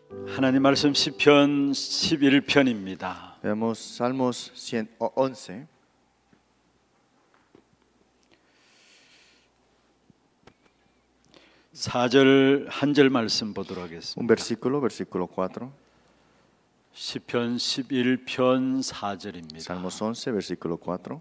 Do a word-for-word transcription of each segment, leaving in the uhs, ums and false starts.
하나님 말씀 시편 십일 편입니다. Veamos Salmos once. 사 절 한 절 말씀 보도록 Un 하겠습니다. versículo, versículo cuatro. 시편 십일 편 사 절입니다. Salmos once, versículo cuatro.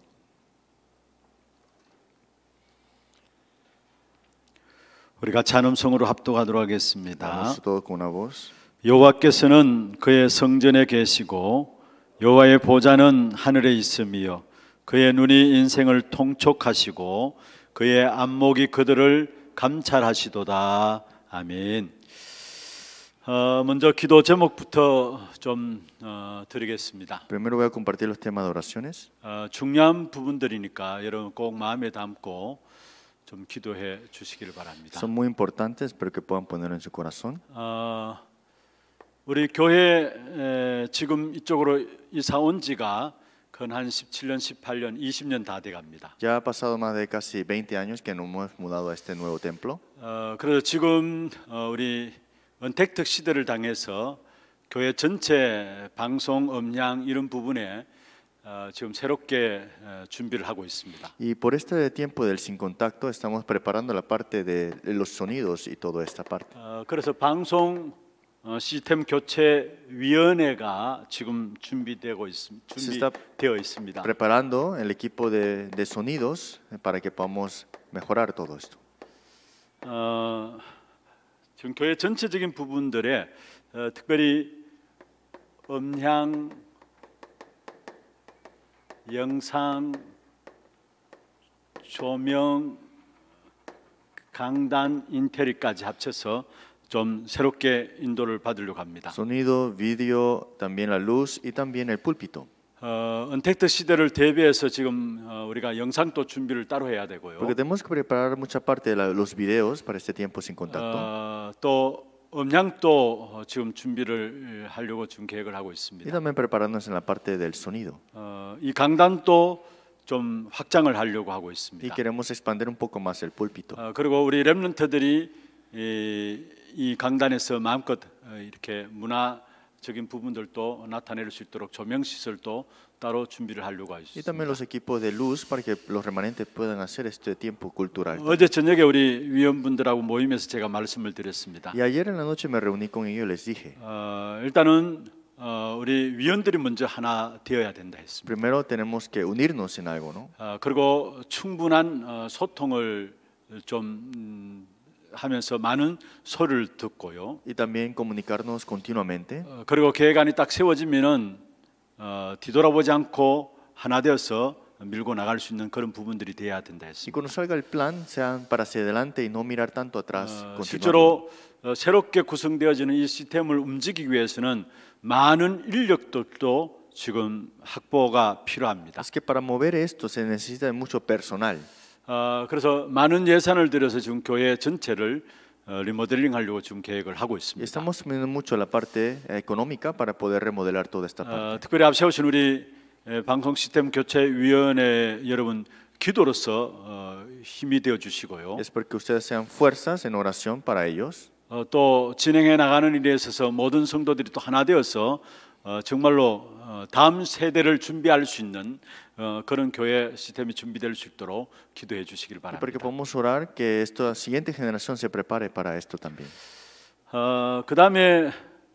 우리가 찬음성으로 합독하도록 하겠습니다. Vamos todos con una voz. 여호와께서는 그의 성전에 계시고 여호와의 보좌는 하늘에 있으며 그의 눈이 인생을 통촉하시고 그의 안목이 그들을 감찰하시도다. 아멘. 어, 먼저 기도 제목부터 좀 어, 드리겠습니다. Primero voy a compartir los temas de oraciones. 어, 중요한 부분들이니까 여러분 꼭 마음에 담고 좀 기도해 주시길 바랍니다. Son muy importantes, espero que puedan ponerlo en su corazón. 어, 우리 교회 에, 지금 이쪽으로 이사 온 지가 한 십칠 년, 십팔 년, 이십 년 다 돼갑니다. Ya ha pasado más de casi veinte años que nos hemos mudado a este nuevo templo. 어, 그래서 지금 어, 우리 은택특 시대를 당해서 교회 전체 방송, 음량 이런 부분에 어, 지금 새롭게 어, 준비를 하고 있습니다. Y por este tiempo del sin contacto estamos preparando la parte de los sonidos y toda esta parte. 어, 그래서 방송 어, 시스템 교체 위원회가 지금 준비되고 있습니다. 준비되어 있습니다. Preparando el equipo de, de sonidos para que podamos mejorar todo esto. 어, 지금 교회 전체적인 부분들에 어, 특별히 음향, 영상, 조명, 강단, 인테리어까지 합쳐서 좀 새롭게 인도를 받으려고 합니다. Sonido, vídeo, también la luz y también el púlpito. 어, 은택트 시대를 대비해서 지금 어, 우리가 영상도 준비를 따로 해야 되고요. Porque tenemos que preparar mucha parte de la, los videos para este tiempo sin contacto. 어, 또 음향도 지금 준비를 하려고 지금 계획을 하고 Y 있습니다. también preparándonos en la parte del sonido. 어, 이 강단도 좀 확장을 하려고 하고 Y 있습니다. queremos expandir un poco más el púlpito. 어, 그리고 우리 렘넌트들이 이, 이 강단에서 마음껏 어, 이렇게 문화적인 부분들도 나타낼 수 있도록 조명 시설도 따로 준비를 하려고 Y también 있습니다. los equipos de luz para que los remanentes puedan hacer este tiempo cultural. 어제 저녁에 우리 위원분들하고 모임에서 제가 말씀을 드렸습니다. Y ayer en la noche me reuní con ellos y les dije, 어, 일단은 어, 우리 위원들이 먼저 하나 되어야 된다 했습니다. primero tenemos que unirnos en algo, ¿no? 어, 그리고 충분한 어, 소통을 좀 음, 하면서 많은 소리를 듣고요. Y también comunicarnos continuamente. 어, 그리고 계획안이 딱 세워지면은 어, 뒤돌아보지 않고 하나 되어서 밀고 나갈 수 있는 그런 부분들이 돼야 된다 Y 했습니다. cuando salga el plan, sean para hacia adelante y no mirar tanto atrás. 어, continuando. 실제로 어, 새롭게 구성되어지는 이 시스템을 움직이기 위해서는 많은 인력들도 지금 확보가 필요합니다. Es que para mover esto se necesita de mucho personal. 어, 그래서 많은 예산을 들여서 지금 교회 전체를 어, 리모델링 하려고 지금 계획을 하고 Y 있습니다. estamos poniendo mucho la parte económica para poder remodelar toda esta 어, parte. 특별히 앞세우신 우리 에, 방송 시스템 교체 위원회 여러분 기도로서 어, 힘이 되어 주시고요. Es porque ustedes sean fuerzas en oración para ellos. 어, 또 진행해 나가는 일에 있어서 모든 성도들이 또 하나 되어서 어, 정말로 어, 다음 세대를 준비할 수 있는 어, 그런 교회 시스템이 준비될 수 있도록 기도해 주시길 Y para que 바랍니다. podamos orar que esta siguiente generación se prepare para esto también. 어, 그 다음에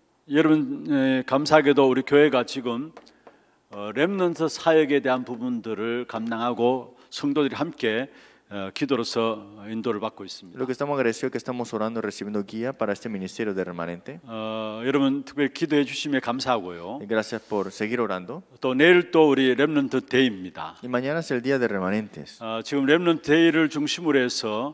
여러분 에, 감사하게도 우리 교회가 지금 어, 렘넌트 사역에 대한 부분들을 감당하고 성도들이 함께 어, 기도로서 인도를 받고 있습니다. Lo que estamos agradecidos es que estamos orando y recibiendo guía para este ministerio de remanente. 어, 여러분 특별히 기도해 주심에 감사하고요. Y gracias por seguir orando. 또 내일 또 우리 렘넌트 데이입니다. Y mañana es el día de remanentes. 어, 지금 렘넌트 데이를 중심으로 해서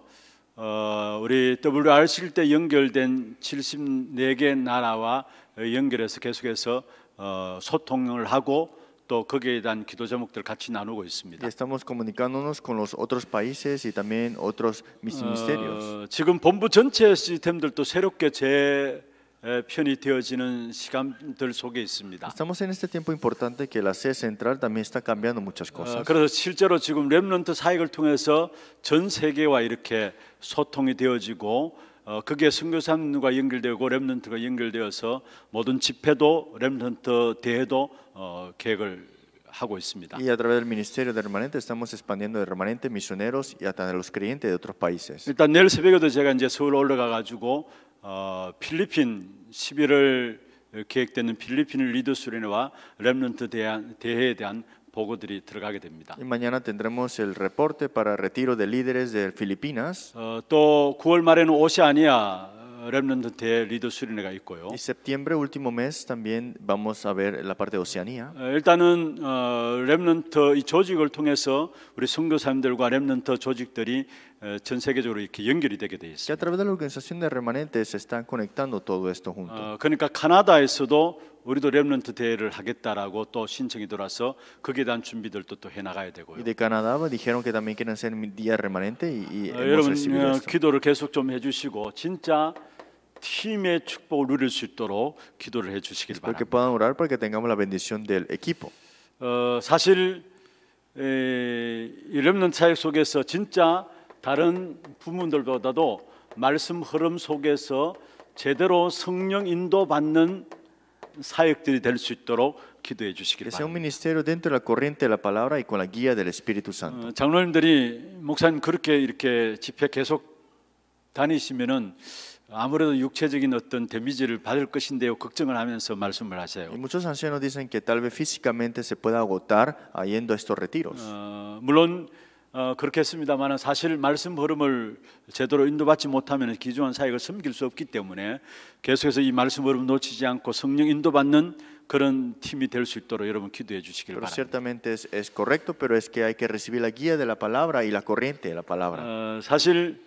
어, 우리 더블유알씨 때 연결된 칠십사 개 나라와 연결해서 계속해서 어, 소통을 하고 또 거기에 대한 기도 제목들 같이 나누고 Y 있습니다. estamos comunicándonos con los otros países y también otros ministerios. 어, 지금 본부 전체 시스템들도 새롭게 재 편이 되어지는 시간들 속에 있습니다. Estamos en este tiempo importante que la sede central también está cambiando muchas 어, cosas. 그래서 실제로 지금 렘넌트 사역을 통해서 전 세계와 이렇게 소통이 되어지고 어, 그게 선교사님과 연결되고 렘넌트가 연결되어서 모든 집회도 렘넌트 대회도 어, 계획을 하고 있습니다. Y a través del ministerio de remanente estamos expandiendo de remanente misioneros y hasta de los creyentes de otros países. 일단 내일 새벽에도 제가 이제 서울 올라가 가지고 어, 필리핀 십일월 계획되는 필리핀 리더 수련회와 렘넌트 대한, 대회에 대한 보고들이 들어가게 됩니다. Y mañana tendremos el reporte para retiro de líderes de Filipinas. 어, 또 구월 말에는 오세아니아 렘넌트 대회 리더 수련회가 있고요. Y septiembre, último mes, también vamos a ver la parte de Oceanía. 어, 일단은 어, 렘넌트 이 조직을 통해서 우리 선교사님들과 렘넌트 조직들이 어, 전 세계적으로 이렇게 연결이 되게 돼 Que a 있습니다. través de la organización de remanentes se están conectando todo esto junto. 어, 그러니까 카나다에서도 우리도 렘넌트 대회를 하겠다라고 또 신청이 들어와서 거기에 대한 준비들도 또 해나가야 되고요. Y de Canadá me dijeron que también quieren hacer mi día remanente y, y 어, hemos 여러분 recibido 어, esto. 기도를 계속 좀 해주시고 진짜 팀의 축복을 누릴 수 있도록 기도를 해주시길 Espero que 바랍니다. puedan orar para que tengamos la bendición del equipo. 어, 사실 에, 이 렘넌트 사역 속에서 진짜 다른 부문들보다도 말씀 흐름 속에서 제대로 성령 인도받는 사역들이 될 수 있도록 기도해 주시길 Que sea un 바랍니다. ministerio dentro de la corriente de la palabra y con la guía del Espíritu Santo. 어, 장로님들이 목사님 그렇게 이렇게 집회 계속 다니시면은 아무래도 육체적인 어떤 데미지를 받을 것인데요 걱정을 하면서 말씀을 하세요. Y muchos ancianos dicen que tal vez físicamente se pueda agotar yendo a estos retiros. 어, 물론 어, 그렇겠습니다만 사실 말씀 흐름을 제대로 인도받지 못하면 기존한 사역을 섬길 수 없기 때문에 계속해서 이 말씀 흐름을 놓치지 않고 성령 인도받는 그런 팀이 될 수 있도록 여러분 기도해 주시길 Pero 바랍니다. ciertamente es, es correcto, pero es que hay que recibir la guía de la palabra y la corriente de la palabra. 어, 사실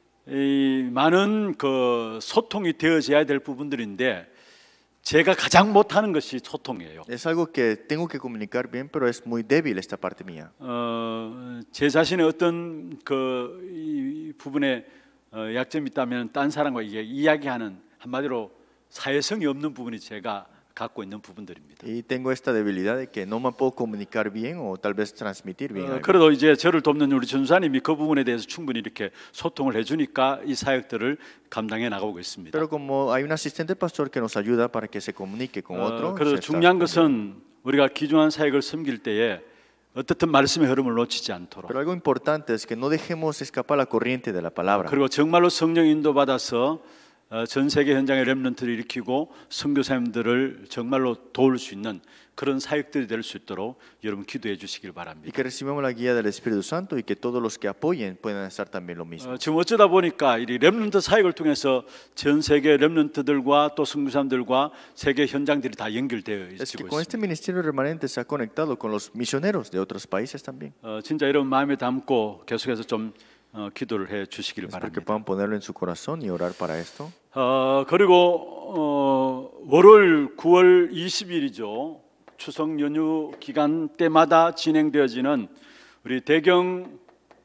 이 많은 그 소통이 되어져야 될 부분들인데 제가 가장 못하는 것이 소통이에요. Es algo que tengo que comunicar bien, pero es muy débil esta parte mía. 어, 제 자신의 어떤 그 이 부분에 어, 약점이 있다면 딴 사람과 이게 이야기하는 한마디로 사회성이 없는 부분이 제가 갖고 있는 부분들입니다. Y tengo esta debilidad de que no me puedo comunicar bien o tal vez transmitir bien. 어, algo. 그래도 이제 저를 돕는 우리 전사님이 그 부분에 대해서 충분히 이렇게 소통을 해주니까 이 사역들을 감당해 나가고 있습니다. Pero como hay un asistente pastor que nos ayuda para que se comunique con 어, otro, 그래서 se está 중요한 cumpliendo. 것은 우리가 기존한 사역을 섬길 때에 어떻든 말씀의 흐름을 놓치지 않도록 Pero algo importante es que no dejemos escapar la corriente de la palabra. 그리고 정말로 성령 인도 받아서 어, 전 세계 현장의 렘넌트를 일으키고 선교사님들을 정말로 도울 수 있는 그런 사역들이 될 수 있도록 여러분 기도해 주시길 Y 바랍니다. que recibamos la guía del Espíritu Santo y que todos los que apoyen puedan estar también lo mismo. 어, 지금 어쩌다 보니까 이 렘넌트 사역을 통해서 전 세계 렘넌트들과 또 선교사님들과 세계 현장들이 다 연결되어 Es que 있고 con este 있습니다. ministerio remanente se ha conectado con los misioneros de otros países también. 어, 진짜 이런 마음에 담고 계속해서 좀 어, 기도를 해 주시길 Espero que 바랍니다. puedan ponerlo en su corazón y orar para esto. 어, 그리고 어, 월요일 구월 이십일이죠. 추석 연휴 기간 때마다 진행되어지는 우리 대경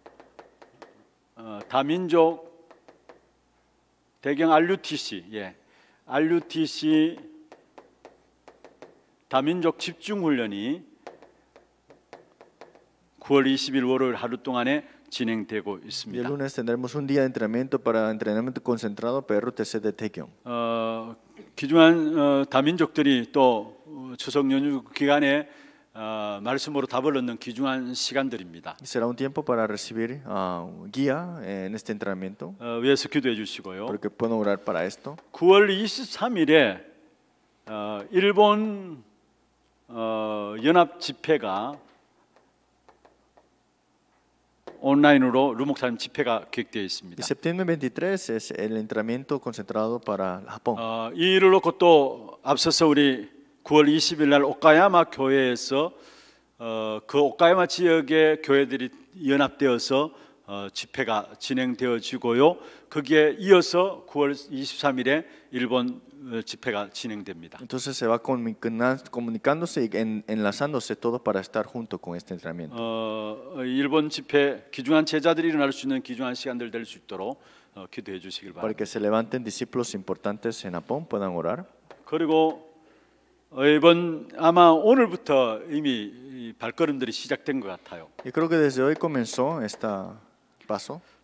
어, 다민족 대경 알유티씨, 예, 알유티씨 다민족 집중훈련이 구월 이십일 월요일 하루 동안에 진행되고 Y el 있습니다. lunes tendremos un día de entrenamiento para entrenamiento concentrado para R T C de Taekyon. 어, 기중한 어, 다민족들이 또 어, 추석 연휴 기간에 어, 말씀으로 답을 얻는 귀중한 시간들입니다. Y será un tiempo para recibir ah, guía en este entrenamiento, 어, 위해서 기도해 주시고요. para que puedan orar para esto. 구월 이십삼일에 어, 일본 어, 연합 집회가 온라인으로 루목사님 집회가 계획되어 Y 있습니다. septiembre veintitrés es el entrenamiento concentrado para Japón. 어, 이 일을 놓고 또 앞서서 우리 구월 이십일 날 오카야마 교회에서 어, 그 오카야마 지역의 교회들이 연합되어서 어, 집회가 진행되어지고요. 거기에 이어서 구월 이십삼일에 일본 어, 집회가 진행됩니다. Entonces se va comunicando- comunicándose y en- enlazándose todo para estar junto con este entrenamiento. 어, 일본 집회 귀중한 제자들이 일어날 수 있는 귀중한 시간들 될 수 있도록 어, 기도해 주시길 Para 바랍니다. que se levanten discípulos importantes en Japón, puedan orar. 그리고 어, 이번 아마 오늘부터 이미 이 발걸음들이 시작된 것 같아요. Y creo que desde hoy comenzó este paso.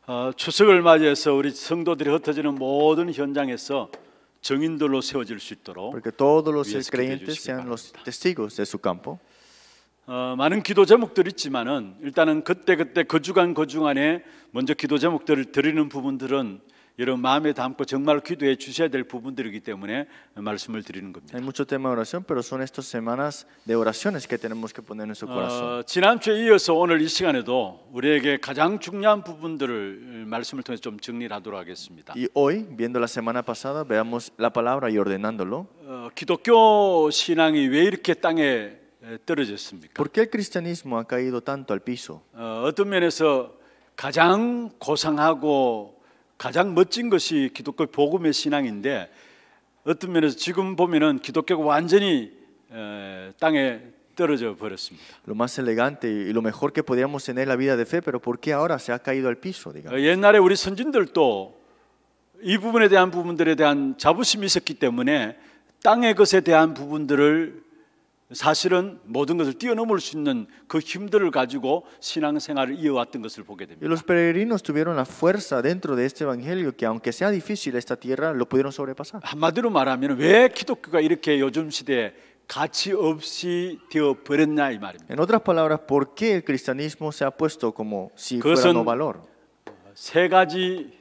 어, 추석을 맞이해서 우리 성도들이 흩어지는 모든 현장에서 정인들로 세워질 수 있도록 Porque todos los 위에서 creyentes 기도해 sean los 주시기 바랍니다. testigos de su campo. 어, 많은 기도 제목들이 있지만은 일단은 그때 그때 그 주간 그 주간에 먼저 기도 제목들을 드리는 부분들은 여러분 마음에 담고 정말 기도해 주셔야 될 부분들이기 때문에 말씀을 드리는 겁니다. Hay mucho tema de oración, pero son estas semanas de oraciones que tenemos que poner en nuestro corazón. 어, 지난주에 이어서 오늘 이 시간에도 우리에게 가장 중요한 부분들을 말씀을 통해서 좀 정리를 하도록 하겠습니다. Y hoy, viendo la semana pasada, veamos la palabra y ordenándolo. 어, 기독교 신앙이 왜 이렇게 땅에 떨어졌습니까? ¿Por qué el cristianismo ha caído tanto al piso? 어, 어떤 면에서 가장 고상하고 가장 멋진 것이 기독교 복음의 신앙인데 어떤 면에서 지금 보면은 기독교가 완전히 에, 땅에 떨어져 버렸습니다. Lo más elegante y lo mejor que podríamos tener en la vida de fe, pero ¿por qué ahora se ha caído al piso, digamos? 어, 옛날에 우리 선진들도 이 부분에 대한 부분들에 대한 자부심이 있었기 때문에 땅의 것에 대한 부분들을 사실은 모든 것을 뛰어넘을 수 있는 그 힘들을 가지고 신앙생활을 이어왔던 것을 보게 Y 됩니다. los peregrinos tuvieron la fuerza dentro de este evangelio que aunque sea difícil esta tierra, lo pudieron sobrepasar. 한마디로 말하면 왜 기독교가 이렇게 요즘 시대에 가치 없이 되어 버렸냐 이 말입니다. En otras palabras, ¿por qué el cristianismo se ha puesto como si fuera 그것은 no valor? 세 가지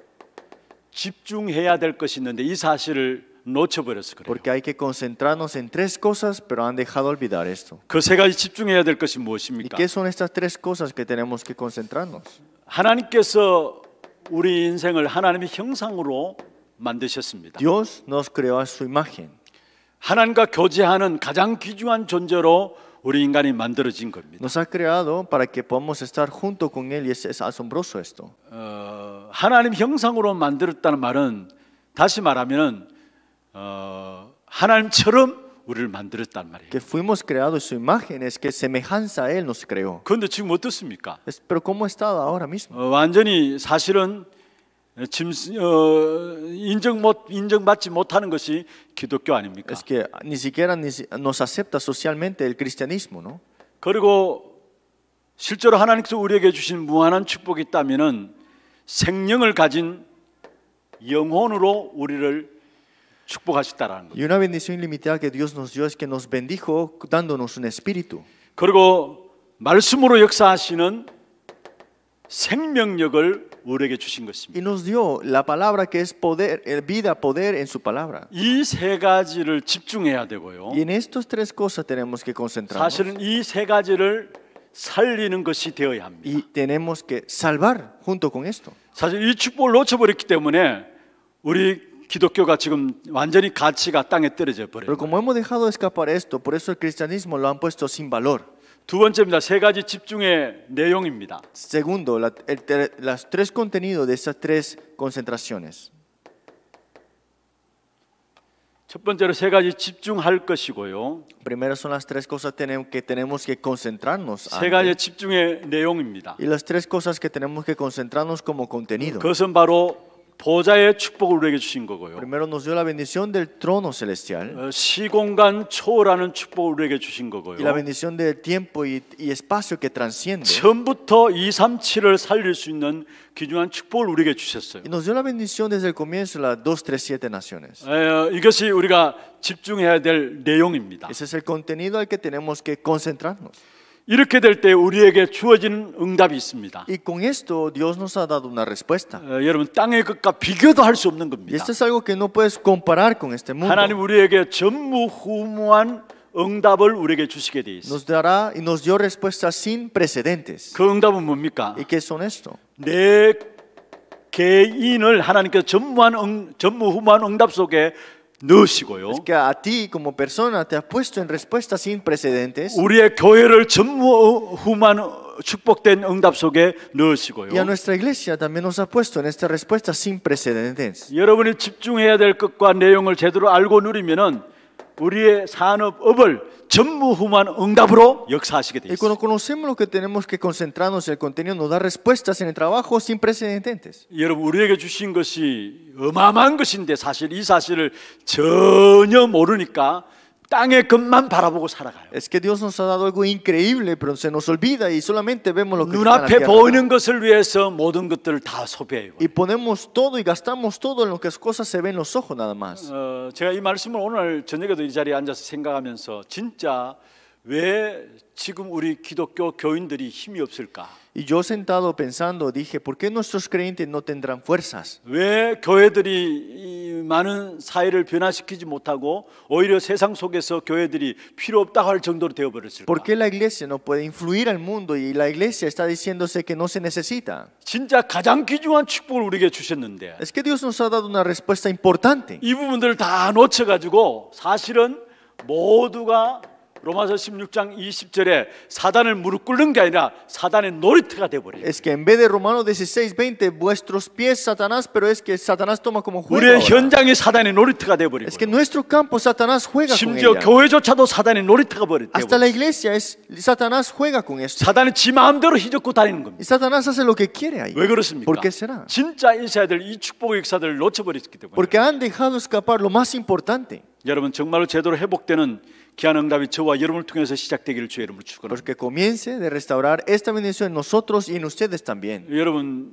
집중해야 될 것이 있는데 이 사실을 놓쳐버려서 그래요. Porque hay que concentrarnos en tres cosas, pero han dejado olvidar esto. 그 세 가지 집중해야 될 것이 ¿Y 무엇입니까? qué son estas tres cosas que tenemos que concentrarnos? 하나님께서 우리 인생을 하나님의 형상으로 만드셨습니다. Dios nos creó a su imagen. 하나님과 교제하는 가장 귀중한 존재로 우리 인간이 만들어진 겁니다. Nos ha creado para que podamos estar junto con Él y es, es asombroso esto. 어, 하나님 형상으로 만들었다는 말은 다시 말하면 어, 하나님처럼 우리를 만들었단 말이에요. Que fuimos creados en su imagen es que semejanza a Él nos creó. 그런데 지금 어떻습니까? Es- pero ¿cómo está ahora mismo? 어, 완전히 사실은 짐, 어, 인정 못 인정받지 못하는 것이 기독교 아닙니까? Es que ni siquiera ni si- nos acepta socialmente el cristianismo, ¿no? 그리고 실제로 하나님께서 우리에게 주신 무한한 축복이 있다면은 생명을 가진 영혼으로 우리를 축복하셨다라는 거예요. Y una bendición ilimitada que Dios nos dio es que nos bendijo dándonos un espíritu. 그리고 말씀으로 역사하시는 생명력을 우리에게 주신 것입니다. Y nos dio la palabra que es poder, eh, vida, poder en su palabra. 이 세 가지를 집중해야 되고요. Y en estas tres cosas tenemos que concentrarnos. 사실은 이 세 가지를 살리는 것이 되어야 합니다. Y tenemos que salvar junto con esto. 사실 이 축복을 놓쳐버렸기 때문에 우리 기독교가 지금 완전히 가치가 땅에 떨어져 버려요. Pero como hemos dejado de escapar esto, por eso el cristianismo lo han puesto sin valor. 두 번째입니다. 세 가지 집중의 내용입니다. Segundo, la, el, ter- las tres contenidos de esas tres concentraciones. 첫 번째로 세 가지 집중할 것이고요. Primero son las tres cosas tenem- que tenemos que concentrarnos. 세 가지 ante. 집중의 내용입니다. Y las tres cosas que tenemos que concentrarnos como contenido. 그것은 바로 보좌의 축복을 우리에게 주신 거고요. Primero nos dio la bendición del trono celestial 어, 시공간 초월하는 축복을 우리에게 주신 거고요. y la bendición del tiempo y, y espacio que transciende. 처음부터 이삼칠을 살릴 수 있는 귀중한 축복을 우리에게 주셨어요. Y nos dio la bendición desde el comienzo las dos, tres, siete naciones. 에, 이것이 우리가 집중해야 될 내용입니다. Ese es el contenido al que tenemos que concentrarnos. 이렇게 될 때 우리에게 주어지는 응답이 있습니다. Y con esto Dios nos ha dado una respuesta. 어, 여러분 땅의 것과 비교도 할 수 없는 Y 겁니다. esto es algo que no puedes comparar con este mundo. 하나님 우리에게 전무후무한 응답을 우리에게 주시게 돼 있어요. Nos dará y nos dio respuestas sin precedentes. 그 응답은 뭡니까? ¿Y qué son esto? 내 개인을 하나님께서 전무한 응, 전무후무한 응답 속에 넣으시고요. Es que a ti como persona te ha puesto en respuestas sin precedentes 우리의 교회를 전무후무한 축복된 응답 속에 넣으시고요. y a nuestra iglesia también nos ha puesto en estas respuestas sin precedentes. 여러분이 집중해야 될 것과 내용을 제대로 알고 누리면은 우리의 산업업을 전무후무한 응답으로 역사하시게 돼 Y 있어요. cuando conocemos lo que tenemos que concentrarnos, el contenido nos da respuestas en el trabajo sin precedentes. 여러분 우리에게 주신 것이 어마어마한 것인데 사실 이 사실을 전혀 모르니까 땅의 것만 바라보고 살아가요. Es que Dios nos ha dado algo increíble, pero se nos olvida y solamente vemos lo que está en la 눈앞에 tierra. 보이는 것을 위해서 모든 것들을 다 소비해요. Y ponemos todo y gastamos todo en lo que las cosas se ven en los ojos nada más. 어, 제가 이 말씀을 오늘 저녁에도 이 자리에 앉아서 생각하면서 진짜 왜 지금 우리 기독교 교인들이 힘이 없을까? Y yo sentado pensando dije, ¿por qué nuestros creyentes no tendrán fuerzas? 왜 교회들이 이 많은 사회를 변화시키지 못하고 오히려 세상 속에서 교회들이 필요 없다고 할 정도로 되어버렸을까? ¿Por qué la iglesia no puede influir al mundo y la iglesia está diciéndose que no se necesita? 진짜 가장 귀중한 축복을 우리에게 주셨는데 Es que Dios nos ha dado una respuesta importante. 이 부분들을 다 놓쳐가지고 사실은 모두가 로마서 십육 장 이십 절에 사단을 무릎 꿇는 게 아니라 사단의 놀이터가 되어버려요. Es que en vez de Romanos dieciséis veinte, vuestros pies Satanás, pero es que Satanás toma como juego. 우리의 ahora. 현장이 사단의 놀이터가 되어버리고 Es que en nuestro campo Satanás juega con 심지어 ella. 교회조차도 사단의 놀이터가 Hasta la 되어버려요. iglesia es Satanás juega con esto. 사단이 지 마음대로 휘젓고 다니는 겁니다. Y Satanás hace lo que quiere ahí. 왜 그렇습니까? ¿Por qué será? 진짜 있어야 될 이 축복의 역사들을 놓쳐버렸기 때문에 Porque han dejado escapar lo más importante. 여러분 정말로 제대로 회복되는 귀한 응답이 저와 여러분을 통해서 시작되기를 주의 이름으로 축원합니다. Porque comience de restaurar esta bendición en nosotros y en ustedes también. 여러분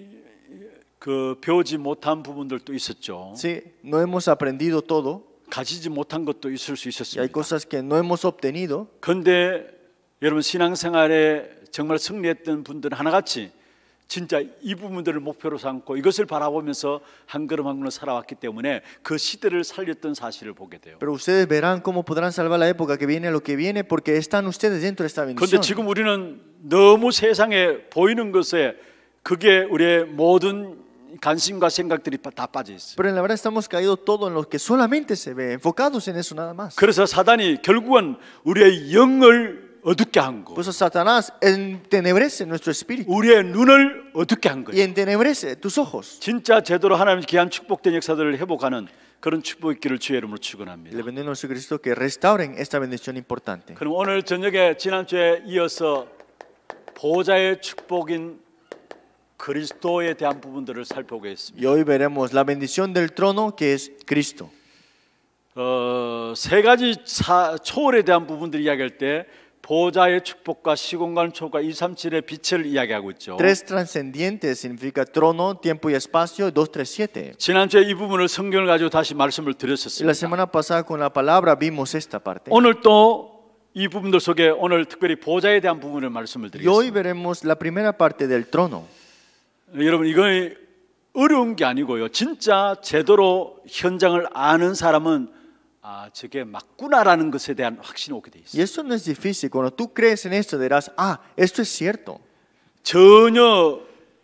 그 배우지 못한 부분들도 있었죠. Sí, no hemos aprendido todo 가지지 못한 것도 있을 수 y hay 있었습니다. cosas que no hemos obtenido. 그런데 여러분 신앙생활에 정말 승리했던 분들은 하나같이 진짜 이 부분들을 목표로 삼고 이것을 바라보면서 한 걸음 한 걸음 살아왔기 때문에 그 시대를 살렸던 사실을 보게 돼요. Pero ustedes verán cómo podrán salvar la época que viene a lo que viene porque están ustedes dentro de esta 그런데 bendición. 지금 우리는 너무 세상에 보이는 것에 그게 우리의 모든 관심과 생각들이 다 빠져 있어요. Pero en la verdad estamos caídos todo en lo que solamente se ve, enfocados en eso nada más. 그래서 사단이 결국은 우리의 영을 어둡게 한 거, Por eso Satanás entenebrece nuestro espíritu 우리의 눈을 어둡게 한 y 거예요. entenebrece tus ojos. 진짜 제대로 하나님의 귀한 축복된 역사들을 회복하는 그런 축복의 길을 주의 이름으로 축원합니다. Le bendigo a Jesucristo que restauren esta bendición importante. 그럼 오늘 저녁에 지난주에 이어서 보좌의 축복인 그리스도에 대한 부분들을 살펴보겠습니다. Y hoy veremos la bendición del trono que es Cristo. 어, 세 가지 사, 초월에 대한 부분들을 이야기할 때 보좌의 축복과 시공간 초과 이백삼십칠의 빛을 이야기하고 있죠. Tres trascendientes significa trono, tiempo y espacio, doscientos treinta y siete. 지난주에 이 부분을 성경을 가지고 다시 말씀을 Y la 드렸었습니다. semana pasada con la palabra vimos esta parte. 오늘 또 이 부분들 속에 오늘 특별히 보좌에 대한 부분을 말씀을 Y hoy 드리겠습니다. veremos la primera parte del trono. 여러분 이건 어려운 게 아니고요. 진짜 제대로 현장을 아는 사람은 아, 저게 맞구나라는 것에 대한 확신이 오게 돼 Y 있어요. eso no es difícil. Cuando tú crees en esto dirás, ah, esto es cierto. 전혀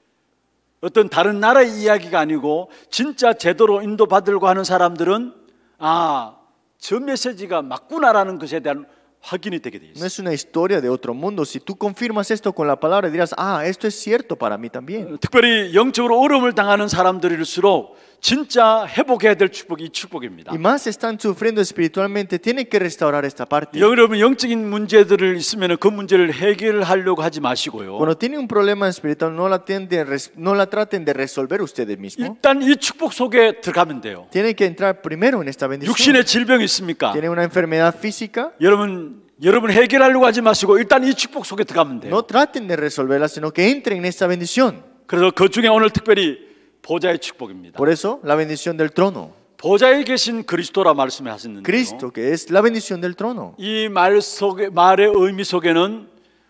어떤 다른 나라의 이야기가 아니고 진짜 제대로 인도받으려고 하는 사람들은 아, 저 메시지가 맞구나라는 것에 대한 확인이 되게 돼 No 있어요. es una historia de otro mundo. Si tú confirmas esto con la palabra dirás, ah, esto es cierto para mí también. 특별히 영적으로 어려움을 당하는 사람들일수록 진짜 회복해야 될 축복이 이 축복입니다. Y más están sufriendo espiritualmente, tienen que restaurar esta parte. 여러분 영적인 문제들을 있으면 그 문제를 해결하려고 하지 마시고요. Cuando tienen un problema espiritual, no la, tienden, no la traten de resolver ustedes mismos. 일단 이 축복 속에 들어가면 돼요. Tienen que entrar primero en esta bendición. 육신의 질병이 있습니까? Tienen una enfermedad física, 여러분 여러분 해결하려고 하지 마시고 일단 이 축복 속에 들어가면 돼요. no traten de resolverla, sino que entren en esta bendición. 그래서 그 중에 오늘 특별히 보좌의 축복입니다. Por eso, la bendición del trono. 보좌에 계신 그리스도라 말씀하셨는데요. Cristo, que es la bendición del trono. 이 말 속에 말의 의미 속에는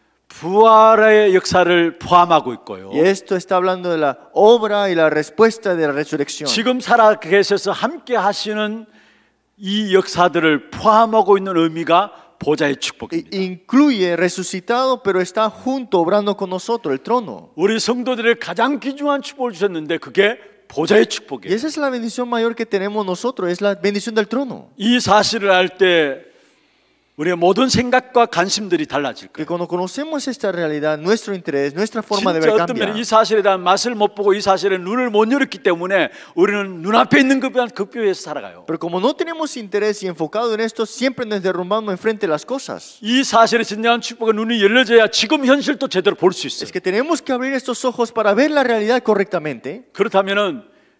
부활의 역사를 포함하고 있고요. Y esto está hablando de la obra y la respuesta de la resurrección. 지금 살아 계셔서 함께 하시는 이 역사들을 포함하고 있는 의미가 보좌의 I- 축복입니다. Incluye resucitado, pero está junto, obrando con nosotros, el trono. 우리 성도들의 가장 귀중한 축복을 주셨는데 그게 보좌의 Y 축복이에요. esa es la bendición mayor que tenemos nosotros, es la bendición del trono. 이 사실을 알 때 우리의 모든 생각과 관심들이 달라질 Que 거예요. cuando conocemos esta realidad, nuestro interés, nuestra forma de 진짜 ver 어떤 면에 cambia. 이 사실에 대한 맛을 못 보고 이 사실에 눈을 못 열었기 때문에 우리는 눈앞에 있는 것만 급표해서 살아가요. Pero como no tenemos interés y enfocado en esto, siempre nos derrumbamos enfrente de las cosas. 이 사실에 진정한 축복의 눈이 열려져야 지금 현실도 제대로 볼 수 있어요. Es que tenemos que abrir estos ojos para ver la realidad correctamente. 그렇다면은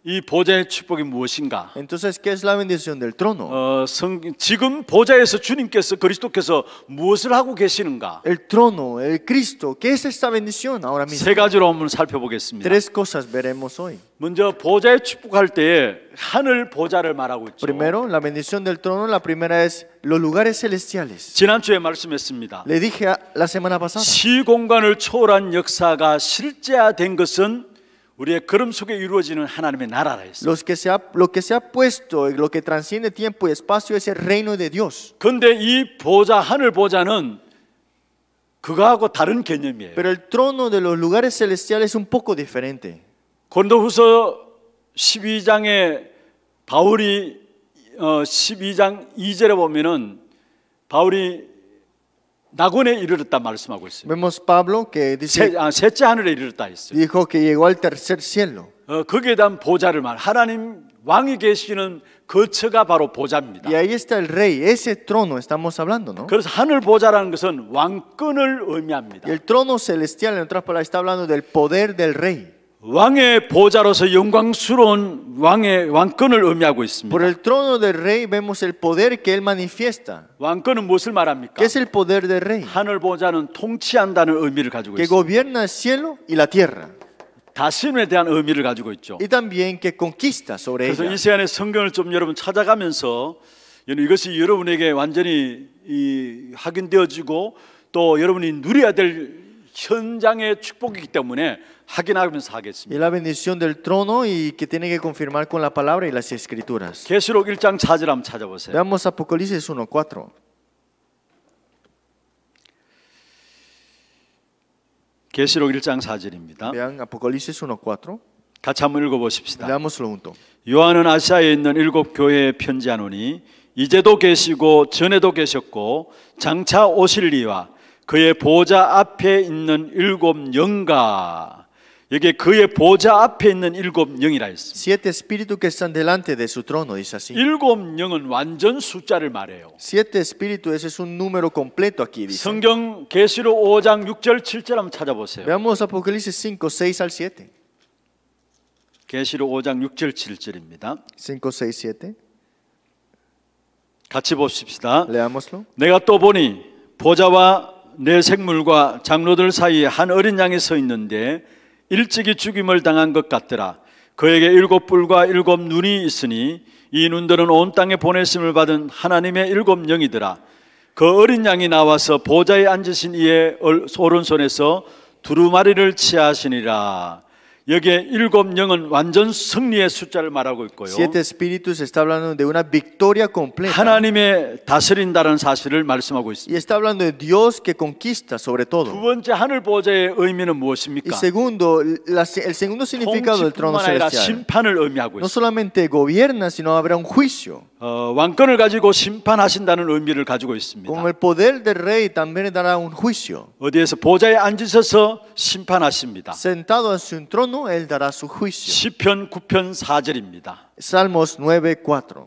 이 보좌의 축복이 무엇인가? Entonces, ¿qué es la bendición del trono? 어, 성, 지금 보좌에서 주님께서 그리스도께서 무엇을 하고 계시는가? El trono, el Cristo, ¿qué es esta bendición ahora mismo? 세 가지로 한번 살펴보겠습니다. Tres cosas veremos hoy. 먼저 보좌의 축복할 때에 하늘 보좌를 말하고 있죠. Primero, la bendición del trono, la primera es los lugares celestiales. 지난주에 말씀했습니다. Le dije a- la semana pasada, 시공간을 초월한 역사가 실제화된 것은 우리의 걸음 속에 이루어지는 하나님의 나라라 했어요. los que se ha, lo que se ha puesto, lo que transciende tiempo y espacio es el reino de Dios. 그런데 이 보좌, 하늘 보좌는 그거하고 다른 개념이에요. Pero el trono de los lugares celestiales es un poco diferente. 고린도후서 십이 장에 바울이 어, 십이 장 이 절에 보면은 바울이 낙원에 이르렀다 말씀하고 있어요. Vemos Pablo que dice, 세, 아, 셋째 하늘에 이르렀다 했어요. dijo que llegó al tercer cielo. 어, 거기에 대한 보좌를 말. 하나님 왕이 계시는 거처가 바로 보좌입니다. Y ahí está el rey, ese trono estamos hablando, ¿no? 그래서 하늘 보좌라는 것은 왕권을 의미합니다. Y el trono celestial, en otras palabras, está hablando del poder del rey. 왕의 보좌로서 영광스러운 왕의 왕권을 의미하고 있습니다. Por el trono del rey vemos el poder que él manifiesta. 왕권은 무엇을 말합니까? ¿Qué es el poder del rey? 하늘 보좌는 통치한다는 의미를 가지고 Que 있습니다. gobierna el cielo y la tierra. 다스림에 대한 의미를 가지고 있죠. Y también que conquista sobre 그래서 ella. 이 시간에 성경을 좀 여러분 찾아가면서 이것이 여러분에게 완전히 이 확인되어지고 또 여러분이 누려야 될 현장의 축복이기 때문에 확인하면서 Y 하겠습니다. la bendición del trono y que tiene que confirmar con la palabra y las escrituras. 계시록 일 장 사 절 한번 찾아보세요. Veamos Apocalipsis uno cuatro. 계시록 일 장 사 절입니다. Vean Apocalipsis uno cuatro. 같이 한번 읽어보십시다. Leámoslo junto. 요한은 아시아에 있는 일곱 교회에 편지하노니 이제도 계시고 전에도 계셨고 장차 오실리와 그의 보좌 앞에 있는 일곱 영가, 여기 그의 보좌 앞에 있는 일곱 영이라 했습니다. Siete espíritus que están delante de su trono, dice así. 일곱 영은 완전 숫자를 말해요. Siete espíritus, ese es un número completo aquí, dice. 성경 계시록 오 장 육 절 칠 절 한번 찾아보세요. Veamos Apocalipsis cinco, seis al siete. 계시록 오 장 육 절 칠 절입니다. cinco, seis, siete. 같이 봅시다. Leámoslo. 내가 또 보니 보좌와 내 생물과 장로들 사이에 한 어린 양이 서 있는데 일찍이 죽임을 당한 것 같더라. 그에게 일곱 뿔과 일곱 눈이 있으니 이 눈들은 온 땅에 보내심을 받은 하나님의 일곱 영이더라. 그 어린 양이 나와서 보좌에 앉으신 이의 오른손에서 두루마리를 취하시니라. 여기에 일곱 영은 완전 승리의 숫자를 말하고 있고요. Siete espíritus está hablando de una victoria completa. 하나님의 다스린다는 사실을 말씀하고 Y 있습니다. está hablando de Dios que conquista sobre 두 todo. 번째 하늘 보좌의 의미는 Y 무엇입니까? segundo, la- el segundo significado del trono 통치뿐만 아니라 celestial. 심판을 의미하고 No 있습니다. solamente gobierna, sino habrá un juicio. 어, 왕권을 가지고 심판하신다는 의미를 가지고 있습니다. Con el poder del rey también dará un juicio. 어디에서 보좌에 앉으셔서 심판하십니다. Sentado en su trono, él dará su juicio. 시편 구 편 사 절입니다. Salmos nueve, cuatro.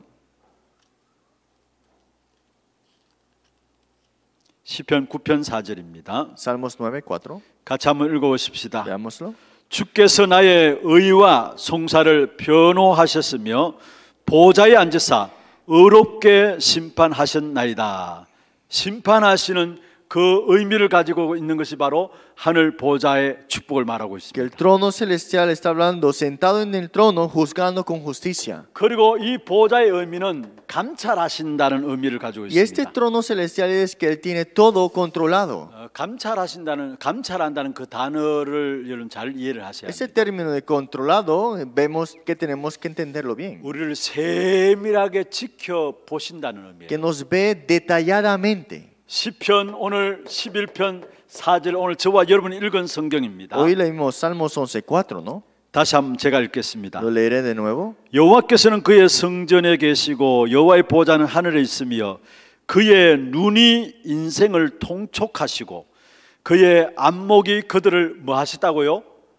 시편 구 편 사 절입니다. Salmos nueve, cuatro. 같이 한번 읽어보십시다. Veámoslo. 주께서 나의 의와 송사를 변호하셨으며 보좌에 앉으사 의롭게 심판하셨나이다. 심판하시는 그 의미를 가지고 있는 것이 바로 하늘 보좌의 축복을 말하고 Que el 있습니다. trono celestial está hablando sentado en el trono, juzgando con justicia. 그리고 이 보좌의 의미는 감찰하신다는 의미를 가지고 Y este 있습니다. trono celestial es que él tiene todo controlado. 어, 감찰하신다는 감찰한다는 그 단어를 여러분 잘 이해를 하셔야 Ese 됩니다. término de controlado, vemos que tenemos que entenderlo bien. 우리를 세밀하게 지켜 보신다는 Que 의미예요. nos ve detalladamente. 시편 오늘 십일 편 사 절 오늘 저와 여러분이 읽은 성경입니다. Hoy leímos Salmos once, cuatro, ¿no? 다시 한번 제가 읽겠습니다. Lo leeré de nuevo. 여호와께서는 그의 성전에 계시고 여호와의 보좌는 하늘에 있으며 그의 눈이 인생을 통촉하시고 그의 안목이 그들을 뭐 하시다고요?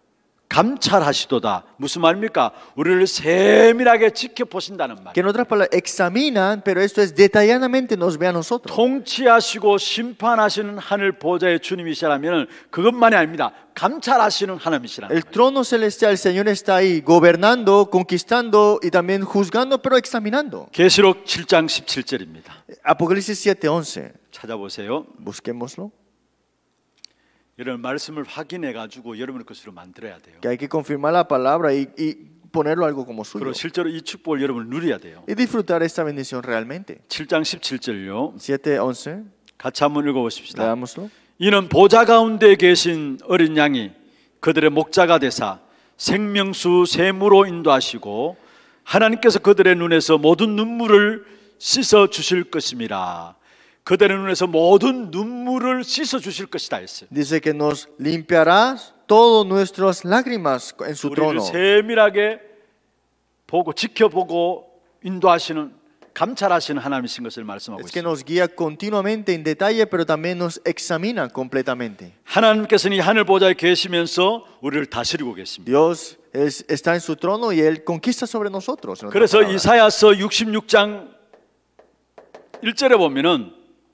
감찰하시도다. 무슨 말입니까? 우리를 세밀하게 지켜보신다는 말. Que en otras palabras, examinan, pero esto es detalladamente nos ve a nosotros. 통치하시고 심판하시는 하늘 보좌의 주님이시라면 그것만이 아닙니다. 감찰하시는 하나님이시라. El trono celestial, el Señor está ahí, gobernando, conquistando y también juzgando, pero examinando. 계시록 칠 장 십칠 절입니다. Apocalipsis siete once. 찾아보세요. Busquémoslo. 이런 말씀을 확인해 가지고 여러분의 것으로 만들어야 돼요. Que hay que confirmar la palabra y, y ponerlo algo como suyo. 그리고 실제로 이 축복을 여러분 누려야 돼요. Y disfrutar esta bendición realmente. 칠 장 십칠 절요. siete once. 같이 한번 읽어보십시다. Leámoslo. 이는 보좌 가운데 계신 어린 양이 그들의 목자가 되사 생명수 샘으로 인도하시고 하나님께서 그들의 눈에서 모든 눈물을 씻어 주실 것임이라. 그들의 눈에서 모든 눈물을 씻어 주실 것이다 했어요. Dice que nos limpiará todas nuestras lágrimas en su 우리를 trono. 세밀하게 보고 지켜보고 인도하시는 감찰하시는 하나님이신 것을 말씀하고 Es que 있습니다. nos guía continuamente en detalle, pero también nos examina completamente. 하나님께서는 이 하늘 보좌에 계시면서 우리를 다스리고 계십니다. Dios es- está en su trono y Él conquista sobre nosotros. en otras 그래서 palabras. 이사야서 육십육 장 일 절에 보면은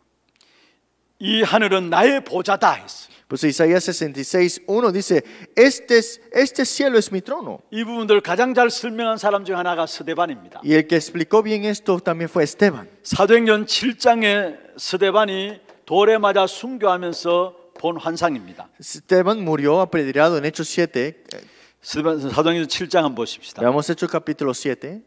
이 하늘은 나의 보좌다 했어요. Pues Isaías sesenta y seis uno dice, este, es- este cielo es mi trono. 이 부분들 가장 잘 설명한 사람 중 하나가 스데반입니다. Y el que explicó bien esto también fue Esteban. 사도행전 칠 장에 스데반이 돌에 맞아 순교하면서 본 환상입니다. Esteban murió apedreado en Hechos siete. 스데반, 사도행전 칠 장 한번 보십시다. Veamos Hechos capítulo siete.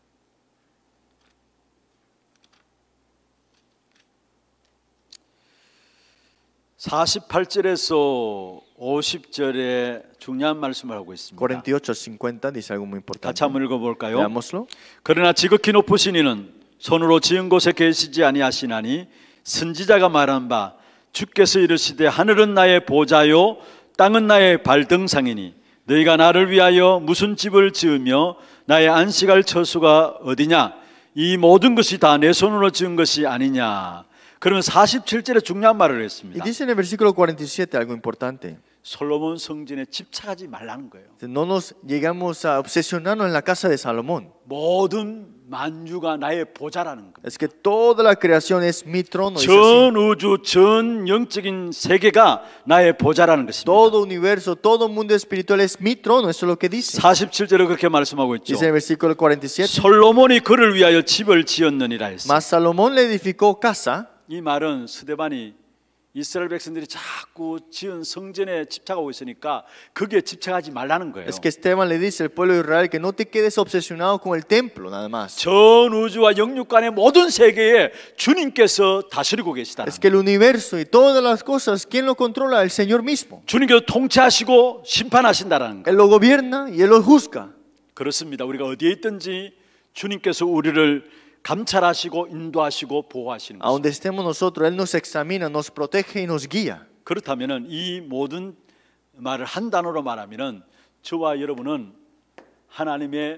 사십팔 절에서 오십 절에 중요한 말씀을 하고 있습니다. cuarenta y ocho cincuenta dice algo muy importante. 같이 한번 읽어볼까요? Veámoslo. 그러나 지극히 높으신 이는 손으로 지은 곳에 계시지 아니하시나니 선지자가 말한 바 주께서 이르시되 하늘은 나의 보좌요 땅은 나의 발등상이니 너희가 나를 위하여 무슨 집을 지으며 나의 안식할 처소가 어디냐 이 모든 것이 다 내 손으로 지은 것이 아니냐. 그러면 사십칠 절에 중요한 말을 Y 했습니다. dice en el versículo cuarenta y siete algo importante. 솔로몬 성전에 집착하지 말라는 거예요. No nos llegamos a obsesionarnos en la casa de Salomón. 모든 만유가 나의 보좌라는 겁니다. Es que toda la creación es mi trono. dice así. 전 우주, 전 영적인 세계가 나의 보좌라는 것입니다. Todo universo, todo mundo espiritual es mi trono. Eso es lo que dice. 사십칠 절에 그렇게 말씀하고 있죠. Dice en el versículo cuarenta y siete. 솔로몬이 그를 위하여 집을 지었느니라 했어요. Mas Salomón le edificó casa. 이 말은 스데반이 이스라엘 백성들이 자꾸 지은 성전에 집착하고 있으니까 거기에 집착하지 말라는 거예요. Es que Esteban le dice al pueblo de Israel que no te quedes obsesionado con el templo nada más. 전 우주와 영육간의 모든 세계에 주님께서 다스리고 계시다는 Es que el universo y todas las cosas, ¿quién lo controla? El Señor mismo. 주님께서 통치하시고 심판하신다는 거. Él lo gobierna y Él lo juzga. 그렇습니다. 우리가 어디에 있든지 주님께서 우리를 감찰하시고 인도하시고 보호하시는 A 것입니다. donde estemos nosotros, Él nos examina, nos protege y nos guía. 그렇다면은 이 모든 말을 한 단어로 말하면은 저와 여러분은 하나님의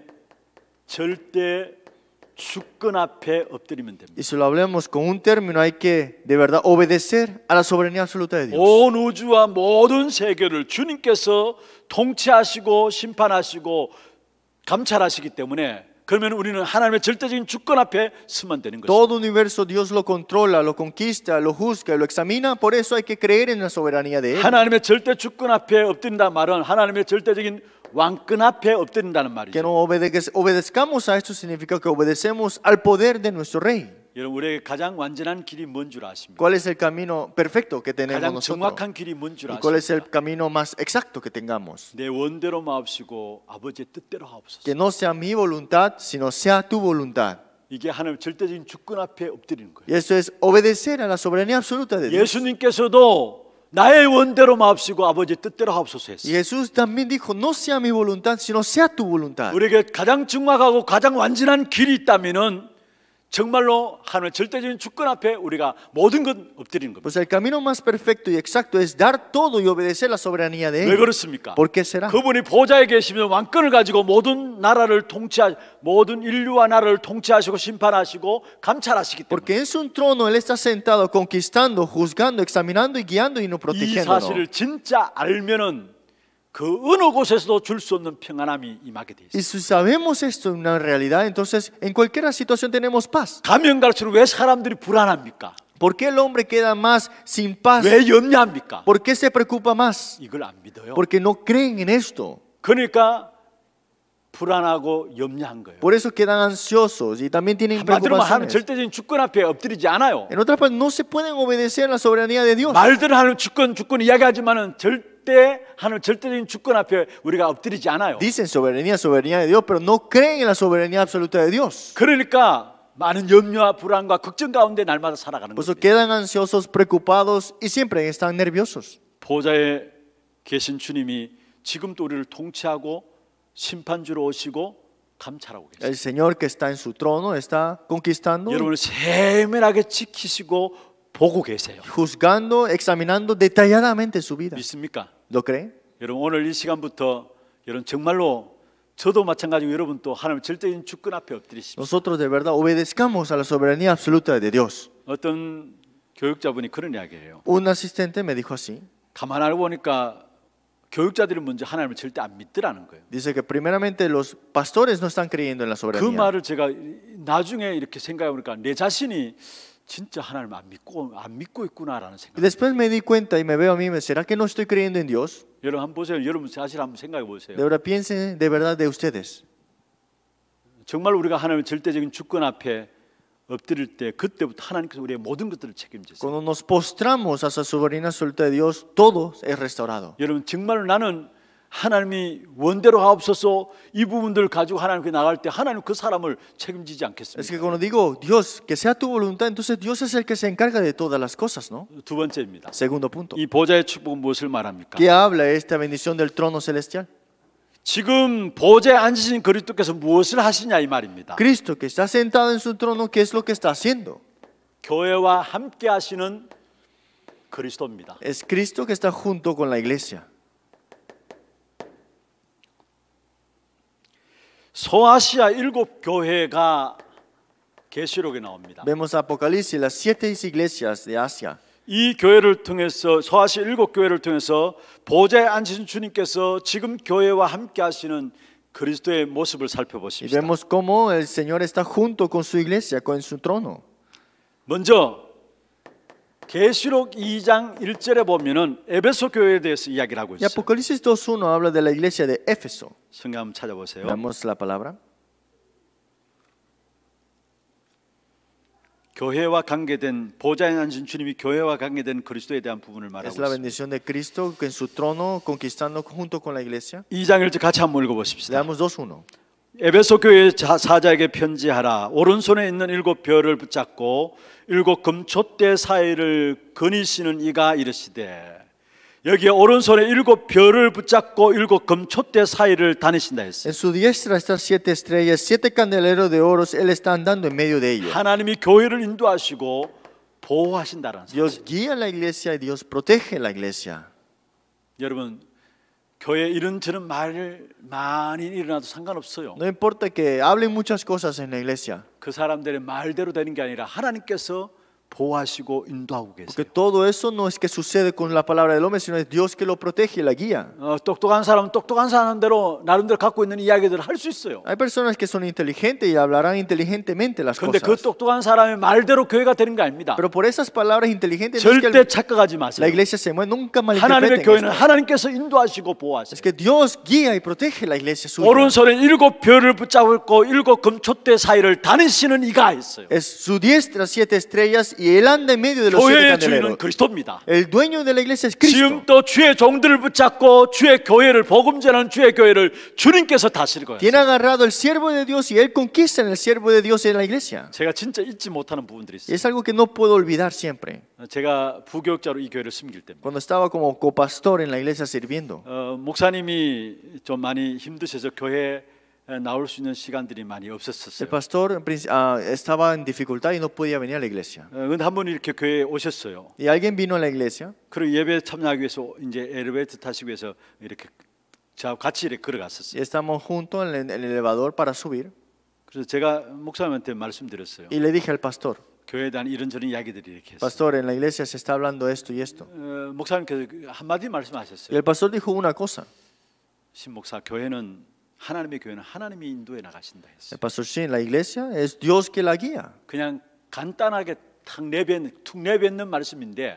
절대 주권 앞에 엎드리면 됩니다. Y si lo hablamos con un término, hay que de verdad obedecer a la soberanía absoluta de Dios. 온 우주와 모든 세계를 주님께서 통치하시고 심판하시고 감찰하시기 때문에 그러면 우리는 하나님의 절대적인 주권 앞에 서면 되는 것입니다. Todo universo Dios lo controla, lo conquista, lo juzga, lo examina. Por eso hay que creer en la soberanía de Él. 하나님의 절대 주권 앞에 엎드린다는 말은 하나님의 절대적인 왕권 앞에 엎드린다는 Que 말이죠. no obedez- obedezcamos a esto significa que obedecemos al poder de nuestro Rey. 여러분 우리에게 가장 완전한 길이 뭔 줄 아십니까? ¿Cuál es el camino perfecto que tenemos 가장 nosotros? 정확한 길이 뭔 줄 ¿Y cuál es el 아십니까? camino más exacto que tengamos? 내 원대로 마옵시고 아버지의 뜻대로 하옵소서. Que no sea mi voluntad, sino sea tu voluntad. 이게 하나님 절대적인 주권 앞에 엎드리는 거예요. Y eso es obedecer a la soberanía absoluta de Dios. 예수님께서도 나의 원대로 마옵시고 아버지의 뜻대로 하옵소서 Y 했어요. Jesús también dijo, no sea mi voluntad, sino sea tu voluntad. 우리에게 가장 정확하고 가장 완전한 길이 있다면은 정말로 하나님의 절대적인 주권 앞에 우리가 모든 것 엎드리는 겁니다. Pues el camino más perfecto y exacto es dar todo y obedecer la soberanía de 왜 Él. 그렇습니까? ¿Por qué será? 그분이 보좌에 계시면 왕권을 가지고 모든 나라를 통치하 모든 인류와 나라를 통치하시고 심판하시고 감찰하시기 때문에 Porque en su trono Él está sentado conquistando, juzgando, examinando y guiando y nos 이 protegiendo. 사실을 진짜 알면은 그 어느 곳에서도 줄 수 없는 평안함이 임하게 돼 Y 있어요. si sabemos esto en una realidad, entonces en cualquier situación tenemos paz. 가면 갈수록 왜 사람들이 불안합니까? ¿Por qué el hombre queda más sin paz? 왜 염려합니까? ¿Por qué se preocupa más? 이걸 안 믿어요. Porque no creen en esto. 그러니까 불안하고 염려한 거예요. Por eso quedan ansiosos y también tienen 한마디로 하는 preocupaciones. 절대적인 주권 앞에 엎드리지 않아요. En otras palabras, no se pueden obedecer a la soberanía de Dios. 말들은 하는 주권 주권 이야기하지만은 절대 하는 절대적인 주권 앞에 우리가 엎드리지 않아요. Dicen soberanía, soberanía de Dios, pero no creen en la soberanía absoluta de Dios. 그러니까 많은 염려와 불안과 걱정 가운데 날마다 살아가는 Por eso 거예요. quedan ansiosos, preocupados y siempre están nerviosos. 보좌에 계신 주님이 지금도 우리를 통치하고 심판주로 오시고 감찰하고 계세요. El Señor que está en su trono está conquistando, 여러분을 세밀하게 지키시고 보고 계세요. juzgando, examinando detalladamente su vida. 믿습니까? ¿Lo creen? 여러분 오늘 이 시간부터 여러분 정말로 저도 마찬가지고 여러분 또 하나님 절대적인 주권 앞에 엎드리십시오. Nosotros de verdad obedezcamos a la soberanía absoluta de Dios. 어떤 교육자분이 그런 이야기예요. Un asistente me dijo así. 가만 알고 보니까 교육자들이 먼저 하나님을 절대 안 믿더라는 거예요. Dice que primeramente los pastores no están creyendo en la 그 soberanía. 말을 제가 나중에 이렇게 생각해 보니까 내 자신이 진짜 하나님을 안 믿고 안 믿고 있구나라는 Y 생각. después me di cuenta y me veo a mí, ¿será que no estoy creyendo en Dios? 여러분 한번 보세요. 여러분 사실 한번 생각해 보세요. De verdad piensen de verdad de ustedes. 정말 우리가 하나님의 절대적인 주권 앞에 엎드릴 때 그때부터 하나님께서 우리의 모든 것들을 책임지세요. Cuando nos postramos a esa soberanía absoluta de Dios, todo es restaurado. 여러분 정말 나는 하나님이 원대로 하옵소서 이 부분들을 가지고 하나님께 나갈 때 하나님 그 사람을 책임지지 Es que 않겠습니까? cuando digo Dios, que sea tu voluntad, entonces Dios es el que se encarga de todas las cosas, ¿no? 두 번째입니다. Segundo punto. 이 보좌의 축복은 무엇을 말합니까? ¿Qué habla esta bendición del trono celestial? 지금 보좌에 앉으신 그리스도께서 무엇을 하시냐 이 말입니다. Cristo que está sentado en su trono, ¿qué es lo que está haciendo? 교회와 함께 하시는 그리스도입니다. Es Cristo que está junto con la iglesia. 소아시아 일곱 교회가 계시록에 나옵니다. Vemos Apocalipsis, las siete iglesias de Asia. 이 교회를 통해서 소아시아 일곱 교회를 통해서 보좌에 앉으신 주님께서 지금 교회와 함께 하시는 그리스도의 모습을 Y 살펴보십시다. vemos cómo el Señor está junto con su iglesia, con su trono. 먼저 계시록 이 장 일 절에 보면은 에베소 교회에 대해서 이야기를 하고 Y 있어요. Apocalipsis dos uno habla de la iglesia de Éfeso. 성경 한번 찾아보세요. Veamos la palabra. 교회와 관계된 보좌에 앉은 주님이 교회와 관계된 그리스도에 대한 부분을 Es 말하고 la 있습니다. bendición de Cristo que en su trono conquistando junto con la iglesia. 이 장 일 절 같이 한번 읽어보십시다. Leamos dos uno. 에베소 교회 사자에게 편지하라. 오른손에 있는 일곱 별을 붙잡고 일곱 금촛대 사이를 거니시는 이가 이르시되. 여기에 오른손에 일곱 별을 붙잡고 일곱 금촛대 사이를 다니신다 했어요. En su diestra están siete estrellas, siete candeleros de oro, Él está andando en medio de ellos. 하나님이 교회를 인도하시고 보호하신다는 사실. Dios guía la iglesia y Dios protege la iglesia. 여러분 교회 이런저런 말 많이 일어나도 상관없어요. No importa que hablen muchas cosas en la iglesia, 그 사람들의 말대로 되는 게 아니라 하나님께서 보호하시고 인도하고 porque 계세요. todo eso no es que sucede con la palabra del hombre, sino es Dios que lo protege y la guía. 어, 똑똑한 사람은 똑똑한 사람대로 나름대로 갖고 있는 이야기들을 할 수 있어요. Hay personas que son inteligentes y hablarán inteligentemente las 그런데 그 cosas, 똑똑한 사람의 말대로 교회가 되는 게 아닙니다. pero por esas palabras inteligentes no es que 절대 el- 착각하지 la 마세요. iglesia se mueve, nunca 하나님의 malinterpreten 교회는 esto. 하나님께서 인도하시고 보호하세요. Es que Dios guía y protege la iglesia suya. 오른손에 일곱 별을 붙잡고 일곱 금촛대 사이를 다니시는 이가 있어요. Es su diestra siete estrellas y Él anda en medio de los siete 교회의 주인은 candeleros. 그리스도입니다. El dueño de la iglesia es Cristo. 지금 또 주의 종들을 붙잡고 주의 교회를 복음 전하는 주의 교회를 주님께서 다스릴 거예요. Tiene agarrado el siervo de Dios y Él conquista en el siervo de Dios en la iglesia. 제가 진짜 잊지 못하는 부분들이 Y 있어요. es algo que no puedo olvidar siempre. 제가 부교육자로 이 교회를 섬길 때입니다. Cuando estaba como copastor en la iglesia sirviendo, 어, 목사님이 좀 많이 힘드셔서 교회에 나올 수 있는 시간들이 많이 el 없었어요. pastor en princi- ah, estaba en dificultad y no podía venir a la iglesia. 그런데 한 번 이렇게 교회에 오셨어요. Y alguien vino a la iglesia 그리고 예배 참여하기 위해서 이제 엘리베이터 타시기 위해서 이렇게 저하고 같이 이렇게 y 걸어갔었어요. estamos juntos en el, en el elevador para subir. 그래서 제가 목사님한테 말씀드렸어요. Y le dije al pastor, 교회에 대한 이런저런 이야기들이 이렇게 했어요. pastor, en la iglesia se está hablando esto y esto. 어, 목사님께서 그 한마디 Y 말씀하셨어요. el pastor dijo una cosa. 신목사, 교회는 하나님의 교회는 하나님이 인도해 나가신다 El 했어요. pastor Shin, la iglesia es Dios que la guía. 그냥 간단하게 탁 내뱉는 툭 내뱉는 말씀인데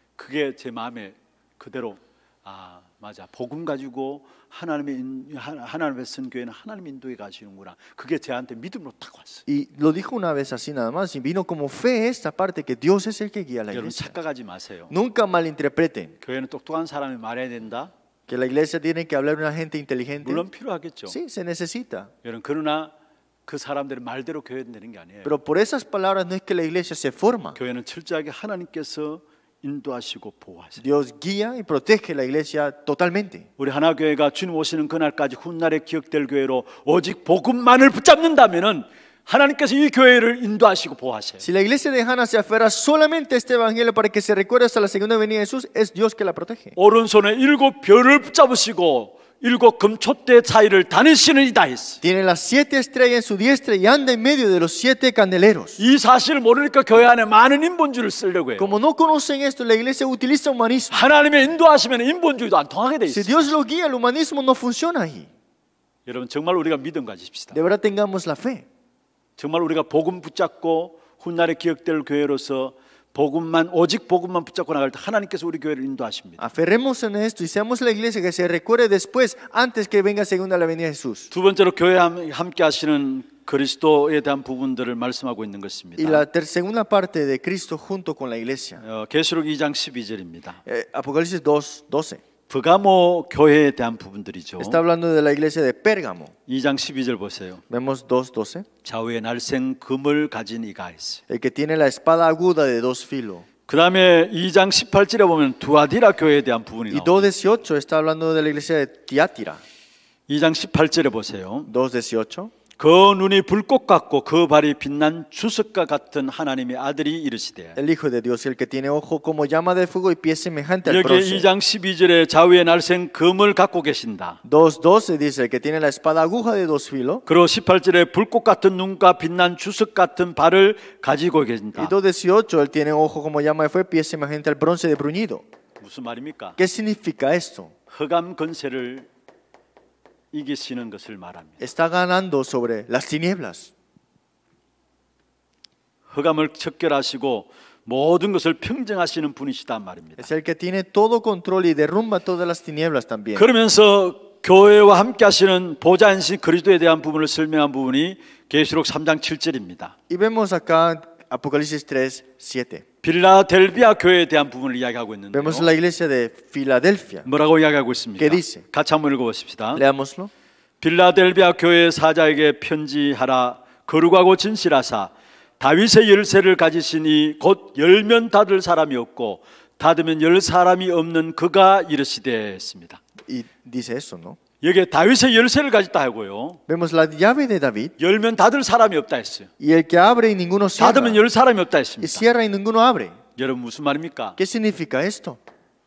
그게 제 마음에 그대로 아 맞아 복음 가지고 하나님의 인, 하나님의 쓴 교회는 하나님 인도에 가시는구나. 그게 저한테 믿음으로 딱 왔어요. Y lo dijo una vez así nada más, y vino como fe esta parte que Dios es el que guía la 여러분 iglesia. 착각하지 마세요. Nunca malinterpreten 교회는 똑똑한 사람이 말해야 된다. que la iglesia tiene que hablar una gente inteligente. 물론 필요하겠죠. Sí, se necesita. 여러분 그러나 그 사람들의 말대로 교회는 되는 게 아니에요. Pero por esas palabras no es que la iglesia se forma. 교회는 철저하게 하나님께서 인도하시고 보호하시고 Dios guía y protege la iglesia totalmente. 우리 하나교회가 주님 오시는 그날까지 훗날에 기억될 교회로 오직 복음만을 붙잡는다면은 하나님께서 이 교회를 인도하시고 보호하세요. Si la iglesia de Hannah se aferra solamente a este evangelio para que se recuerde hasta la segunda venida de Jesús, es Dios que la protege. 오른손에 일곱 별을 붙잡으시고 일곱 금촛대 사이를 다니시는 이다 했어. Tiene las siete estrellas en su diestra y anda en medio de los siete candeleros. 이 사실을 모르니까 교회 안에 많은 인본주의를 쓰려고 해요. Como no conocen esto, la iglesia utiliza humanismo. 하나님의 인도하시면 인본주의도 안 통하게 돼 Si 있어요. Dios lo guía, el humanismo no funciona ahí. 여러분 정말 우리가 믿음 가지십시다. De verdad tengamos la fe. 정말 우리가 복음 붙잡고 훗날에 기억될 교회로서 복음만 오직 복음만 붙잡고 나갈 때 하나님께서 우리 교회를 인도하십니다. Aferremos en esto y seamos la iglesia que se recuerde después, antes que venga segunda la venida de Jesús. 두 번째로 교회 함께 하시는 그리스도에 대한 부분들을 말씀하고 있는 것입니다. Y la ter- segunda parte de Cristo junto con la iglesia. 어, 계시록 이 장 십이 절입니다. Eh, Apocalipsis dos, doce. 브가모 교회에 대한 부분들이죠. Está hablando de la iglesia de Pérgamo. 이 장 십이 절 보세요. Vemos dos, doce. 좌우에 날생 금을 가진 이가 했어요. El que tiene la espada aguda de dos filos. 그 다음에 이 장 십팔 절에 보면 두아디라 교회에 대한 부분이 Y 나옵니다. dos dieciocho está hablando de la iglesia de Tiátira. 이 장 십팔 절에 보세요. dos dieciocho. 그 눈이 불꽃 같고 그 발이 빛난 주석과 같은 하나님의 아들이 이르시되. El Hijo de Dios, el que tiene ojo como llama de fuego y pies semejante al 여기 bronce. 이 장 십이 절에 좌우에 날생 금을 갖고 계신다. dos doce dice, el que tiene la espada aguja de dos filos. 그리고 십팔 절에 불꽃 같은 눈과 빛난 주석 같은 발을 가지고 Y 계신다. dos dieciocho, él tiene ojo como llama de fuego y pies semejante al bronce de bruñido. 무슨 말입니까? ¿Qué significa esto? 흑암 권세를 이기시는 것을 말합니다. Está ganando sobre las tinieblas. 흑암을 척결하시고 모든 것을 평정하시는 분이시단 말입니다. Es el que tiene todo control y derrumba todas las tinieblas también. 그러면서 교회와 함께 하시는 보좌이신 그리스도에 대한 부분을 설명한 부분이 계시록 삼 장 칠 절입니다. Y vemos acá Apocalipsis tres, siete. 빌라델비아 교회에 대한 부분을 이야기하고 있는데요. Vemos la iglesia de Filadelfia. 뭐라고 이야기하고 있습니까? ¿Qué dice? 같이 한번 읽어보십시다. Leámoslo. 빌라델비아 교회 사자에게 편지하라. 거룩하고 진실하사 다윗의 열쇠를 가지시니 곧 열면 닫을 사람이 없고 닫으면 열 사람이 없는 그가 이르시되 했습니다. Y dice eso, ¿no? 여기에 다윗의 열쇠를 가졌다 하고요. Vemos la llave de David 열면 닫을 사람이 없다 했어요. y el que abre y ninguno cierra. 닫으면 열 사람이 없다 Y 했습니다. cierra y ninguno abre. 여러분 무슨 말입니까? ¿Qué significa esto?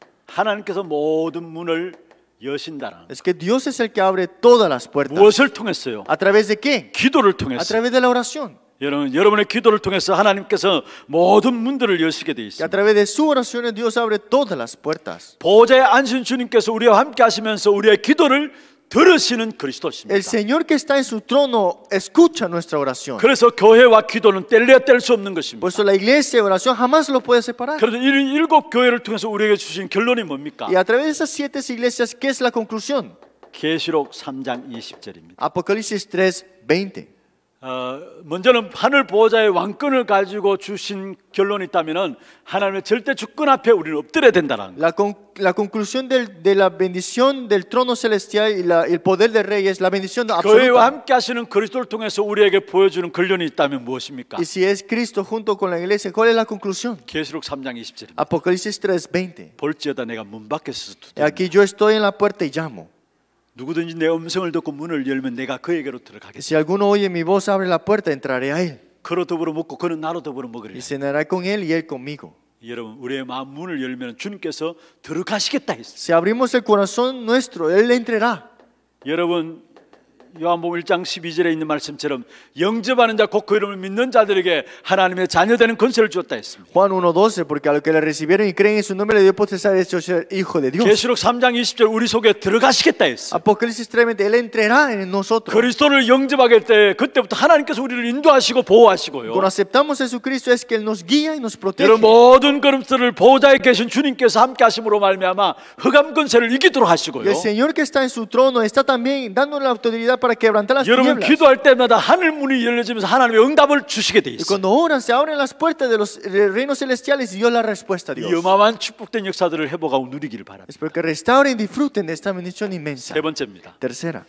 하나님께서 모든 문을 여신다는 Es que Dios es el que abre todas las puertas. 무엇을 통했어요? ¿A través de qué? 기도를 A 통해서. través de la oración. 여러분 여러분의 기도를 통해서 하나님께서 모든 문들을 여시게 돼 Y a 있습니다. través de su oración Dios abre todas las puertas. 보좌에 앉으신 주님께서 우리와 함께 하시면서 우리의 기도를 들으시는 El 그리스도십니다. Señor que está en su trono escucha nuestra oración. 그래서 교회와 기도는 뗄래야 뗄 수 없는 것입니다. Por eso la iglesia y oración jamás lo puede separar. 그래서 이 일곱 교회를 통해서 우리에게 주신 결론이 뭡니까? Y a través de esas siete iglesias, ¿qué es la conclusión? 계시록 삼 장 이십 절입니다. Apocalipsis tres, veinte. 어, 먼저는 하늘 보호자의 왕권을 가지고 주신 결론이 있다면은 하나님의 절대 주권 앞에 우리는 엎드려야 된다는 거. La, con- la conclusión del- de la bendición del trono celestial y la- el poder del rey es la bendición 교회와 absoluta. 함께 하시는 그리스도를 통해서 우리에게 보여주는 결론이 있다면 무엇입니까? Y si es Cristo junto con la iglesia, ¿cuál es la conclusión? 계시록 삼 장 이십 절입니다. Apocalipsis tres, veinte. 볼지어다 내가 문 밖에서 Y 두드린다. aquí yo estoy en la puerta y llamo. 누구든지 내 음성을 듣고 문을 열면 내가 그에게로 Y 들어가겠다. si alguno oye mi voz, abre la puerta, entraré a él. 그로 더불어 먹고 그는 나로 더불어 먹으리라. Y cenaré con él y él conmigo. 여러분 우리의 마음 문을 열면 주님께서 들어가시겠다 했어요. Si abrimos el corazón nuestro, él entrará. 여러분 요한복음 일 장 십이 절에 있는 말씀처럼 영접하는 자 곧 그 이름을 믿는 자들에게 하나님의 자녀되는 권세를 주었다 했습니다. Juan uno doce, porque a los que le recibieron y creen en su nombre le dio potestad de ser hijo de Dios. 계시록 삼 장 이십 절 우리 속에 들어가시겠다 했어요. Apocalipsis tres veinte, Él entrará en nosotros. 그리스도를 영접하게 때 그때부터 하나님께서 우리를 인도하시고 보호하시고요. Cuando aceptamos a Jesucristo es que Él nos guía y nos protege. 여러분 모든 걸음들을 보호자에 계신 주님께서 함께 하심으로 말미암아 흑암 권세를 이기도록 Y 하시고요. el Señor que está en su trono está también dando la autoridad para quebrantar las 여러분 tinieblas. 기도할 때마다 하늘 문이 열려지면서 하나님의 응답을 주시게 돼 Y 있어요. cuando oran se abren las puertas de los reinos celestiales y Dios la respuesta a 이 Dios. 어마어마한 축복된 역사들을 회복하고 누리기를 바랍니다. Espero que restauren y disfruten de esta bendición inmensa. 세 번째입니다. Tercera,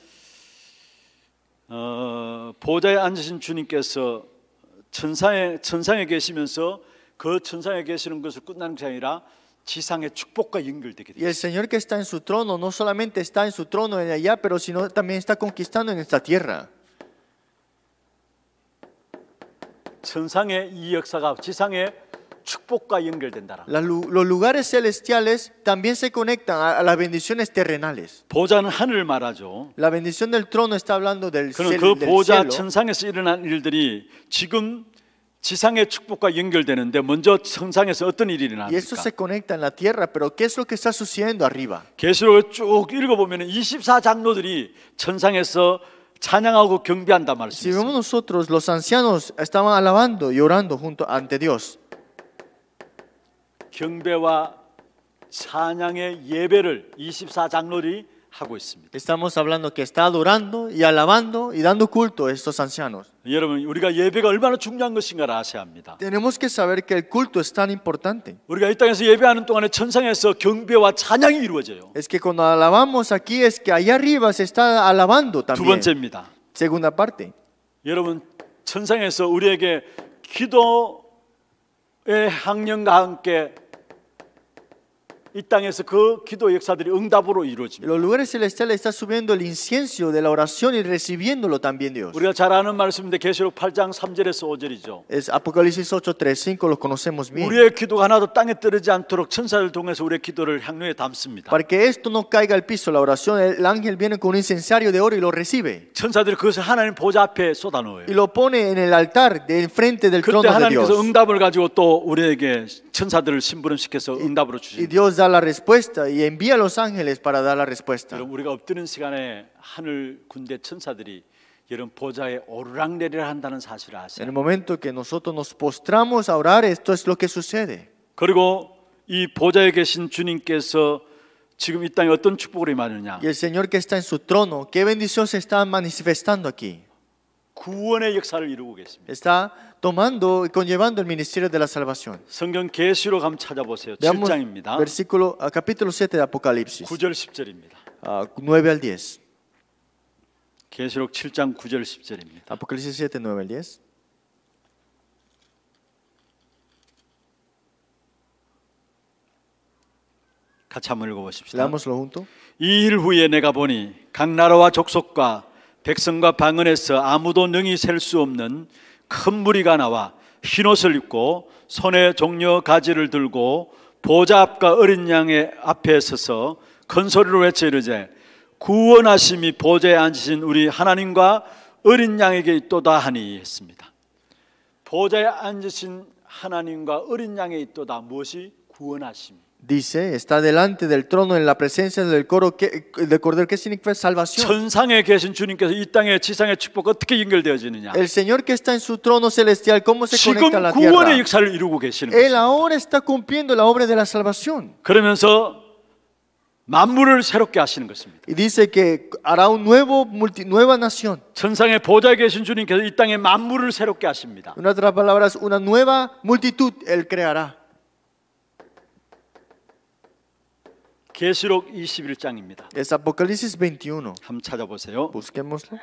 어, 보좌에 앉으신 주님께서 천상에 천상에 계시면서 그 천상에 계시는 것을 끝나는 것이 아니라 지상의 축복과 연결되게 y 돼요. el Señor que está en su trono no solamente está en su trono en allá, pero sino también está conquistando en esta tierra. 천상의 이 역사가 지상의 축복과 연결된다라. La lu- los lugares celestiales también se conectan a, a las bendiciones terrenales. 보좌는 하늘을 말하죠. La bendición del trono está hablando del, 그럼 ciel- 그 del 보좌 cielo. 천상에서 일어난 일들이 지금 지상의 축복과 연결되는데 먼저 천상에서 어떤 일이 Y eso 일어납니까? se conecta en la tierra, pero ¿qué es lo que está sucediendo arriba? 계시록을 쭉 읽어보면 이십사 장로들이 천상에서 찬양하고 경배한다 Si vemos 말씀이었습니다. nosotros, los ancianos estaban alabando y orando junto ante Dios. 경배와 찬양의 예배를 이십사 장로들이 하고 있습니다. Estamos hablando que está adorando y alabando y dando culto a estos ancianos. 여러분 우리가 예배가 얼마나 중요한 것인가를 아셔야 합니다. Tenemos que saber que el culto es tan importante. 우리가 이 땅에서 예배하는 동안에 천상에서 경배와 찬양이 이루어져요. Es que cuando alabamos aquí es que allá arriba se está alabando 두 también. 번째입니다. Segunda parte. 여러분 천상에서 우리에게 기도의 학령과 함께 이 땅에서 그 기도 역사들이 응답으로 En 이루어집니다. los lugares celestiales está subiendo el incienso de la oración y recibiéndolo también Dios. 우리가 잘 아는 말씀인데 계시록 팔 장 삼 절에서 오 절이죠. Es Apocalipsis ocho, tres, cinco, lo conocemos bien. 우리의 기도가 하나도 땅에 떨어지지 않도록 천사를 통해서 우리의 기도를 향로에 담습니다. Para que esto no caiga al piso, la oración, el ángel viene con un incensario de oro y lo recibe. 천사들이 그것을 하나님 보좌 앞에 쏟아넣어요. Y lo pone en el altar de enfrente del 그때 trono de 하나님께서 Dios. 응답을 가지고 또 우리에게 천사들을 심부름시켜서 응답으로 Y 주십니다. Dios da la respuesta y envía a los ángeles para dar la respuesta. 여러분 우리가 엎드는 시간에 하늘 군대 천사들이 여러분 보좌에 오르락내리락 한다는 사실을 En 아세요? el momento que nosotros nos postramos a orar, esto es lo que sucede. 그리고 이 보좌에 계신 주님께서 지금 이 땅에 어떤 축복을 임하느냐? Y el Señor que está en su trono, ¿qué bendición se está manifestando aquí? 구원의 역사를 이루고 계십니다. Está tomando y conllevando el ministerio de la salvación. 성경 계시록 한번 찾아보세요. Veamos 칠 장입니다. versículo, ah, capítulo siete de Apocalipsis, 구 절 십 절입니다. ah, nueve al diez. 계시록 칠 장 구 절 십 절입니다. Apocalipsis siete, nueve al diez. 같이 한번 읽어보십시다. Leámoslo junto. 이 일 후에 내가 보니 각 나라와 족속과 백성과 방언에서 아무도 능히 셀 수 없는 큰 무리가 나와 흰옷을 입고 손에 종려 가지를 들고 보좌 앞과 어린 양의 앞에 서서 큰 소리로 외쳐 이르되 구원하심이 보좌에 앉으신 우리 하나님과 어린 양에게 있도다 하니 했습니다. 보좌에 앉으신 하나님과 어린 양에 있도다. 무엇이? 구원하심. Dice, está delante del trono en la presencia del, coro que, del Cordero, que significa salvación. 천상에 계신 주님께서 이 땅의 지상의 축복 어떻게 연결되어지느냐? El Señor que está en su trono celestial, ¿cómo se 지금 conecta a la 구원의 tierra? 역사를 이루고 계시는 Él 거죠. ahora está cumpliendo la obra de la salvación. 그러면서 만물을 새롭게 하시는 것입니다. Y dice que hará un nuevo, multi, nueva nación. 천상의 보좌에 계신 주님께서 이 땅의 만물을 새롭게 하십니다. En otras palabras, una nueva multitud Él creará. 계시록 이십일 장입니다. Es Apocalipsis veintiuno. 한번 찾아보세요. Busquémoslo.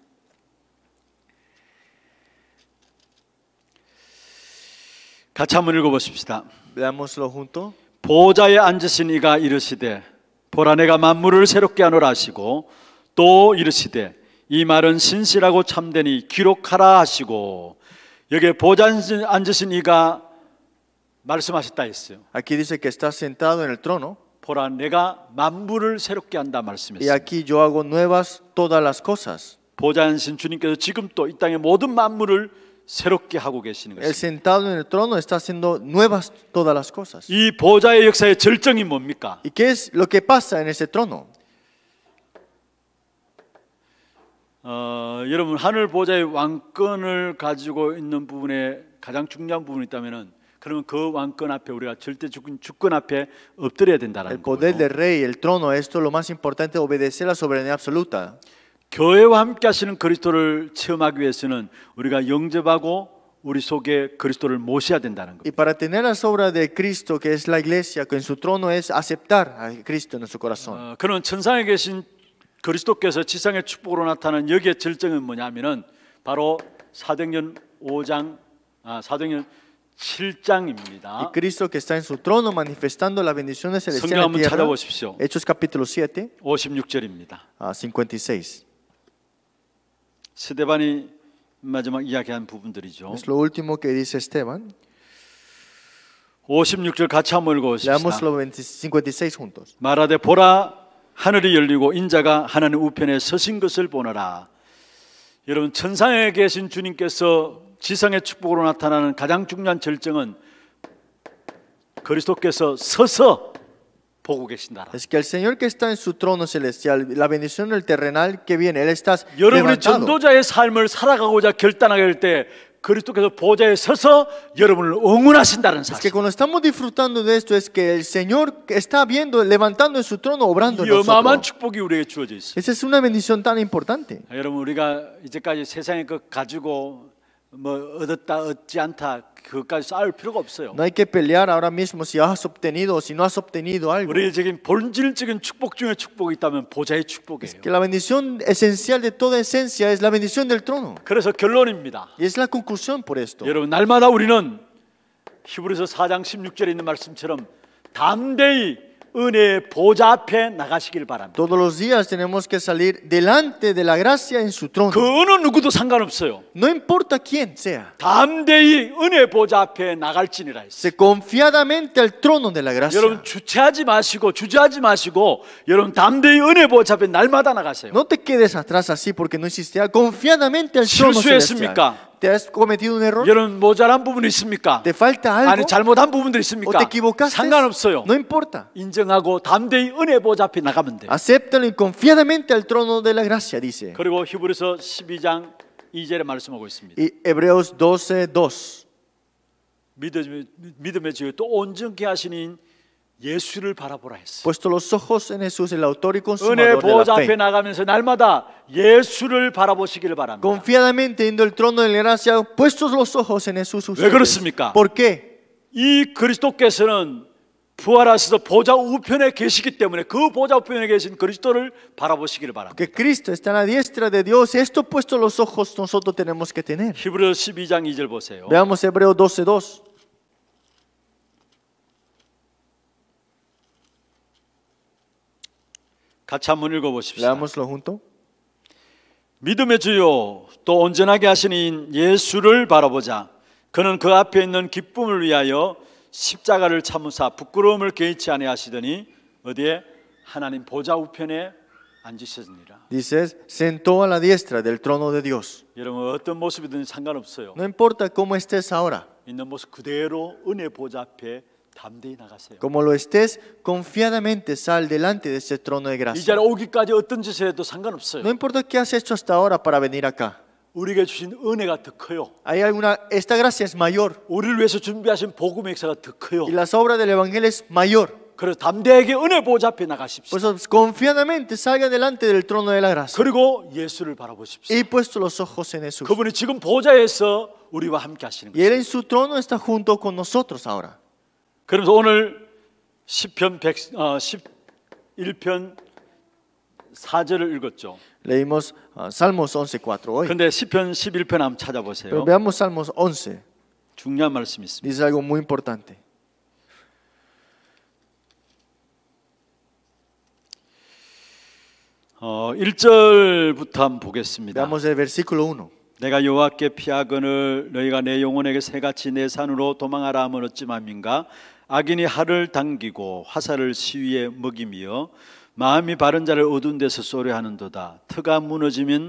같이 한번 읽어보십시다. Leámoslo junto. 보좌에 앉으신 이가 이르시되 보라 내가 만물을 새롭게 하노라 하시고 또 이르시되 이 말은 신실하고 참되니 기록하라 하시고 여기에 보좌에 앉으신 이가 말씀하셨다 했어요. Aquí dice que está sentado en el trono. 보라 내가 만물을 새롭게 한다 Y 말씀했어요. aquí yo hago nuevas todas las cosas. 보좌에 앉으신 주님께서 지금 또 이 땅의 모든 만물을 새롭게 하고 계시는 El 것입니다. sentado en el trono está haciendo nuevas todas las cosas. 이 보좌의 역사의 절정이 뭡니까? ¿Y qué es lo que pasa en ese trono? 어, 여러분 하늘 보좌의 왕권을 가지고 있는 부분에 가장 중요한 부분이 있다면은 그러면 그 왕권 앞에 우리가 절대 주권, 주권 앞에 엎드려야 El 된다는 poder 거예요. del rey, el trono, esto es lo más importante, obedecer la soberanía absoluta. 교회와 함께 하시는 그리스도를 체험하기 위해서는 우리가 영접하고 우리 속에 그리스도를 모셔야 된다는 Y 겁니다. para tener las obras de Cristo, que es la iglesia, que en su trono es aceptar a Cristo en nuestro corazón. 어, 그런 천상에 계신 그리스도께서 지상의 축복으로 나타나는 여기에 절정은 뭐냐면은 바로 사도행전 오 장, 아, 사도행전 칠 장입니다. Y Cristo que está en su trono manifestando las bendiciones 성경 celestiales en 한번 tierra. 찾아보십시오. Hechos capítulo siete, 오십육 절입니다. a cincuenta y seis. 스데반이 마지막 이야기한 부분들이죠. Es lo último que dice Esteban. 오십육 절 같이 한번 읽어보십시다. Leamos los cincuenta y seis juntos. 말하되 보라 하늘이 열리고 인자가 하나님 우편에 서신 것을 보너라. 여러분 천상에 계신 주님께서 지상의 축복으로 나타나는 가장 중요한 절정은 그리스도께서 서서 보고 계신다. Es que el Señor que está en su trono celestial, la bendición del terrenal que viene, Él está 여러분이 levantado. 전도자의 삶을 살아가고자 결단하게 될 때 그리스도께서 보좌에 서서 여러분을 응원하신다는 Es que 사실. cuando estamos disfrutando de esto, es que el Señor está viendo, levantando en su trono, obrando en 이 어마어마한 nosotros. 축복이 우리에게 주어져 있습니다. Esa es una bendición tan importante. 여러분 우리가 이제까지 세상의 것 가지고 뭐 얻었다 얻지 않다 그것까지 싸울 필요가 없어요. No hay que pelear ahora mismo si has obtenido o si no has obtenido algo. 우리 지금 본질적인 축복 중에 축복이 있다면 보좌의 축복이에요. Que la bendición esencial de toda esencia es la bendición del trono. 그래서 결론입니다. Y es la conclusión por esto. 여러분 날마다 우리는 히브리서 사 장 십육 절에 있는 말씀처럼 담대히 은혜의 보좌 앞에 나가시길 바랍니다. Todos los días tenemos que salir delante de la gracia en su trono. 그 어느 누구도 상관없어요. No importa quién sea. 담대히 은혜의 보좌 앞에 나갈지니라 했어요. Se confiadamente al trono de la gracia. 여러분 주체하지 마시고 주저하지 마시고 여러분 담대히 은혜의 보좌 앞에 날마다 나가세요. No te quedes atrás así porque no insistirá. Confiadamente al trono celestial. 실수했습니까? ¿Te has cometido un error? 여러분 모자란 부분이 있습니까? ¿Te falta algo? 아니 잘못한 부분들이 ¿O 있습니까? te equivocaste? 상관없어요. No importa. 인정하고 담대히 은혜 보좌 앞에 나가면 돼요. Acéptalo y confiadamente al trono de la gracia, dice. 그리고 히브리서 십이 장 이 절에 말씀하고 있습니다. Y Hebreos doce, dos. 믿음의, 믿음의 지혜 또 온전케 하시는 예수를 바라보라 했어요. Puesto los ojos en Jesús, el autor y 은혜 consumador de 보좌 la 앞에 fe. 나가면서 날마다 예수를 바라보시기를 바랍니다. Confiadamente yendo al trono de la gracia, puestos los ojos en Jesús. 왜 그렇습니까? ¿Por qué? 이 그리스도께서는 부활하셔서 보좌 우편에 계시기 때문에 그 보좌 우편에 계신 그리스도를 바라보시기를 바랍니다. Que Cristo está a la diestra de Dios. Esto puesto los ojos nosotros tenemos que tener. 히브리서 십이 장 이 절 보세요. Veamos Hebreos doce, dos. 같이 한번 읽어보십시다. Leámoslo junto. 믿음의 주요 또 온전하게 하시는 예수를 바라보자. 그는 그 앞에 있는 기쁨을 위하여 십자가를 참으사 부끄러움을 개의치 아니하시더니 어디에 하나님 보좌 우편에 앉으셨느니라. Dice, sentó a la diestra del trono de Dios. 여러분 어떤 모습이든 상관없어요. No importa cómo estés ahora, 있는 모습 그대로 은혜 보좌 앞에 담대히 나가세요. como lo estés, confiadamente sal delante de ese trono de 이 gracia. 자리에 오기까지 어떤 짓을 해도 상관없어요. No importa qué has hecho hasta ahora para venir acá. 우리에게 주신 은혜가 더 커요. Hay alguna, esta gracia es mayor 우리를 위해서 준비하신 복음의 역사가 더 커요. y las obras del evangelio es mayor. 그래서 담대하게 은혜 보좌 앞에 나가십시오. Por eso confiadamente salga delante del trono de la gracia 그리고 예수를 바라보십시오. y puesto los ojos en Jesús. 그분이 지금 보좌에서 우리와 함께 하시는 Y él 거예요. en su trono está junto con nosotros ahora. 그러면서 오늘 시편 십일 편 사 절을 읽었죠. Leímos uh, Salmos once, cuatro hoy. 그런데 시편 십일 편 한번 Pero 찾아보세요. veamos Salmos once. 중요한 말씀이 있습니다. Dice algo muy importante. 어, 일 절부터 한번 보겠습니다. Veamos el versículo uno. 내가 여호와께 피하거늘 너희가 내 영혼에게 새같이 내 산으로 도망하라 하면 어찌함인가. 악인이 활을 당기고 화살을 시위에 먹이며 마음이 바른 자를 어두운 데서 쏘려 하는도다. 터가 무너지면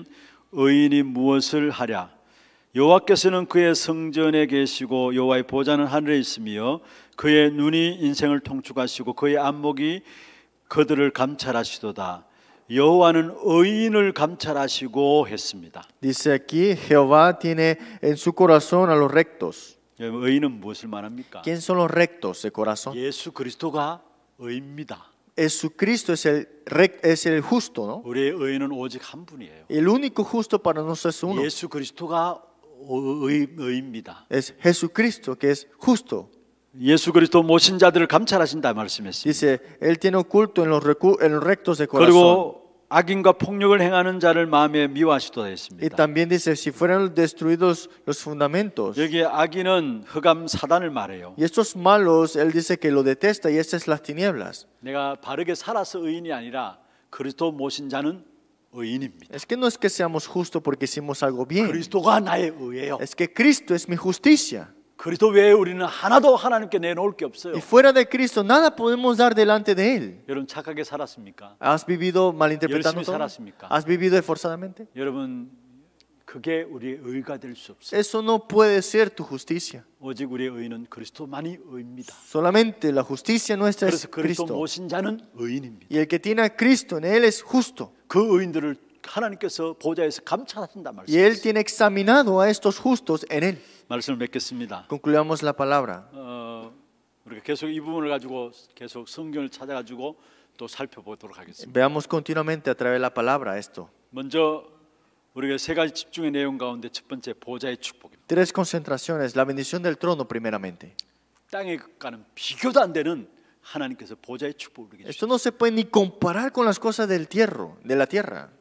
의인이 무엇을 하랴? 여호와께서는 그의 성전에 계시고 여호와의 보좌는 하늘에 있으며 그의 눈이 인생을 통축하시고 그의 안목이 그들을 감찰하시도다. 여호와는 의인을 감찰하시고 했습니다. Dice aquí, Jehová tiene en su corazón a los rectos. 의인은 무엇을 말합니까? ¿Quién son los rectos de corazón? 예수 그리스도가 의입니다. Jesucristo es el, rec- es el justo, ¿no? 우리의 의인은 오직 한 분이에요. El único justo para nosotros es uno. 예수 그리스도가 의, 의입니다. Es Jesucristo que es justo. 예수 그리스도 모신 자들을 감찰하신다 말씀했습니다. Dice, Él tiene oculto en los, recu- en los rectos de corazón. 그리고 악인과 폭력을 행하는 자를 마음에 미워하시도다 Y 했습니다. también dice, si fueran destruidos los fundamentos. 여기에 악인은 흑암 사단을 말해요. Y estos malos, Él dice que lo detesta y estas las tinieblas. 내가 바르게 살아서 의인이 아니라 그리스도 모신 자는 의인입니다. Es que no es que seamos justos porque hicimos algo bien. 그리스도가 나의 의예요. Es que Cristo es mi justicia. 그리스도 외에 우리는 하나도 하나님께 내놓을 게 없어요. Y fuera de Cristo nada podemos dar delante de Él. 여러분 착하게 살았습니까? ¿Has vivido malinterpretando 열심히 todo? 살았습니까? ¿Has vivido esforzadamente? 여러분 그게 우리의 의가 될 수 없어요. Eso no puede ser tu justicia. 오직 우리의 의는 그리스도만이 의입니다. Solamente la justicia nuestra es 그래서 그리스도 Cristo. 모신 자는 의인입니다. Y el que tiene a Cristo en Él es justo. 그 의인들을 하나님께서 보좌에서 감찰하신다 Y Él 말씀이에요. tiene examinado a estos justos en Él. 말씀을 맺겠습니다. Concluyamos la palabra. 어, 우리가 계속 이 부분을 가지고 계속 성경을 찾아가지고 또 살펴보도록 하겠습니다. Veamos continuamente a través de la palabra esto. 먼저 우리가 세 가지 집중의 내용 가운데 첫 번째 보좌의 축복입니다. Tres concentraciones. La bendición del trono primeramente. 땅의 것과는 비교도 안 되는 하나님께서 보좌의 축복을 우리에게 Esto 주셨습니다. no se puede ni comparar con las cosas del tierra, de la tierra.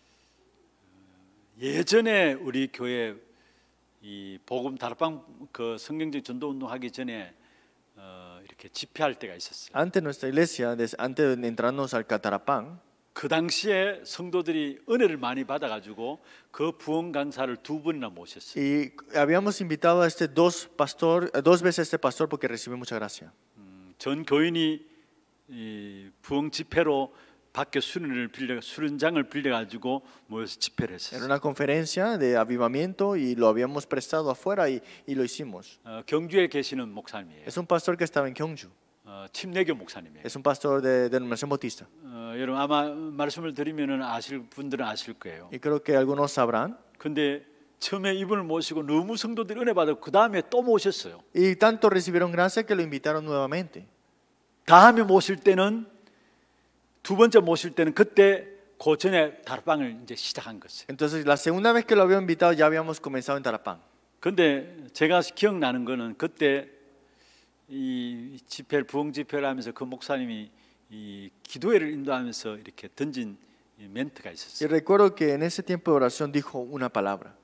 예전에 우리 교회 이 복음 다락방 그 성경적 전도 운동 하기 전에 어, 이렇게 집회할 때가 있었어요. Antes nuestra iglesia, des- antes de entrarnos al Catarapán, 그 당시에 성도들이 은혜를 많이 받아가지고 그 부흥 강사를 두 번이나 모셨어요. y habíamos invitado a este dos pastor, eh, dos veces a este pastor porque recibió mucha gracia. 음, 전 교인이 이 부흥 집회로 밖에 수련을 빌려 수련장을 빌려가지고 모여서 집회를 Era 했어요. una conferencia de avivamiento y lo habíamos prestado afuera y, y lo hicimos. 어, 경주에 계시는 목사님이에요. Es un pastor que estaba en Gyeongju. 어, 침례교 목사님이에요. Es un pastor de denominación bautista. 어, 여러분 아마 말씀을 드리면은 아실 분들은 아실 거예요. Y creo que algunos sabrán. 근데 처음에 이분을 모시고 너무 성도들이 은혜 받아 그 다음에 또 모셨어요. Y tanto recibieron gracia que lo invitaron nuevamente. 다음에 모실 때는 두 번째 모실 때는 그때 그 전에 다락방을 이제 시작한 것이에요. Entonces, la segunda vez que lo había invitado ya habíamos comenzado en Tarapán. 근데 제가 기억나는 거는 그때 이 집회를 부흥 집회를 하면서 그 목사님이 이 기도회를 인도하면서 이렇게 던진 이 멘트가 Y 있었어요. recuerdo que en ese tiempo de oración dijo una palabra.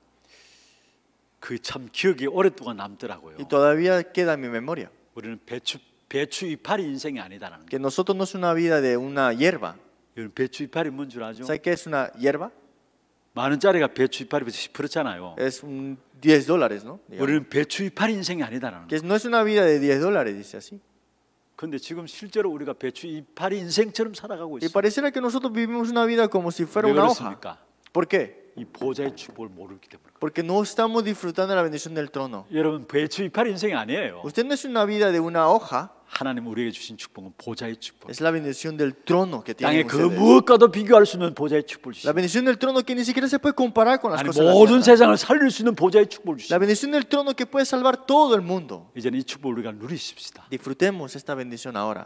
그 참 기억이 오랫동안 남더라고요. Y todavía queda en mi memoria. 우리는 배추 배추 이파리 인생이 아니다라는 거. Que nosotros no es una vida de una hierba. 여러분 배추 이파리 뭔 줄 아죠? ¿Sabe qué es una hierba? 만 원짜리가 배추 이파리보다 십 퍼센트잖아요. Es un diez dólares, ¿no? Digamos. 우리는 배추 이파리 인생이 아니다라는 거. Que no es una vida de diez dólares, dice así. 근데 지금 실제로 우리가 배추 이파리 인생처럼 살아가고 Y 있어요. pareciera que nosotros vivimos una vida como si fuera 왜 una hoja. 그렇습니까? ¿Por qué? 이 보좌의 축복을 모르기 때문에. Porque no estamos disfrutando de la bendición del trono. 여러분 배추 이파리 인생이 아니에요. Usted no es una vida de una hoja, 하나님 우리에게 주신 축복은 보좌의 축복. es la bendición del trono que 땅에 tienen 그 ustedes. 무엇과도 비교할 수 없는 보좌의 축복을 La 주십니다. bendición del trono que ni siquiera se puede comparar con las 아니 cosas de la 모든 tierra. 세상을 살릴 수 있는 보좌의 축복을 La 주십니다. bendición del trono que puede salvar todo el mundo. 이제는 이 축복을 우리가 누리십시다. Disfrutemos esta bendición ahora.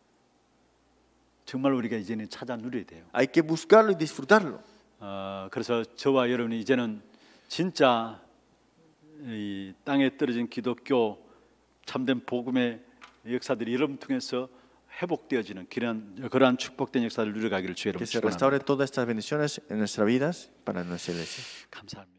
정말 우리가 이제는 찾아 누려야 돼요. Hay que buscarlo y disfrutarlo. 어, 그래서 저와 여러분이 이제는 진짜 이 땅에 떨어진 기독교 참된 복음의 역사들이 여러분 통해서 회복되어지는 그러한, 그러한 축복된 역사를 누려가기를 주의 이름으로 Que se 축원합니다. restaure todas estas bendiciones en nuestras vidas para nuestra iglesia. 감사합니다.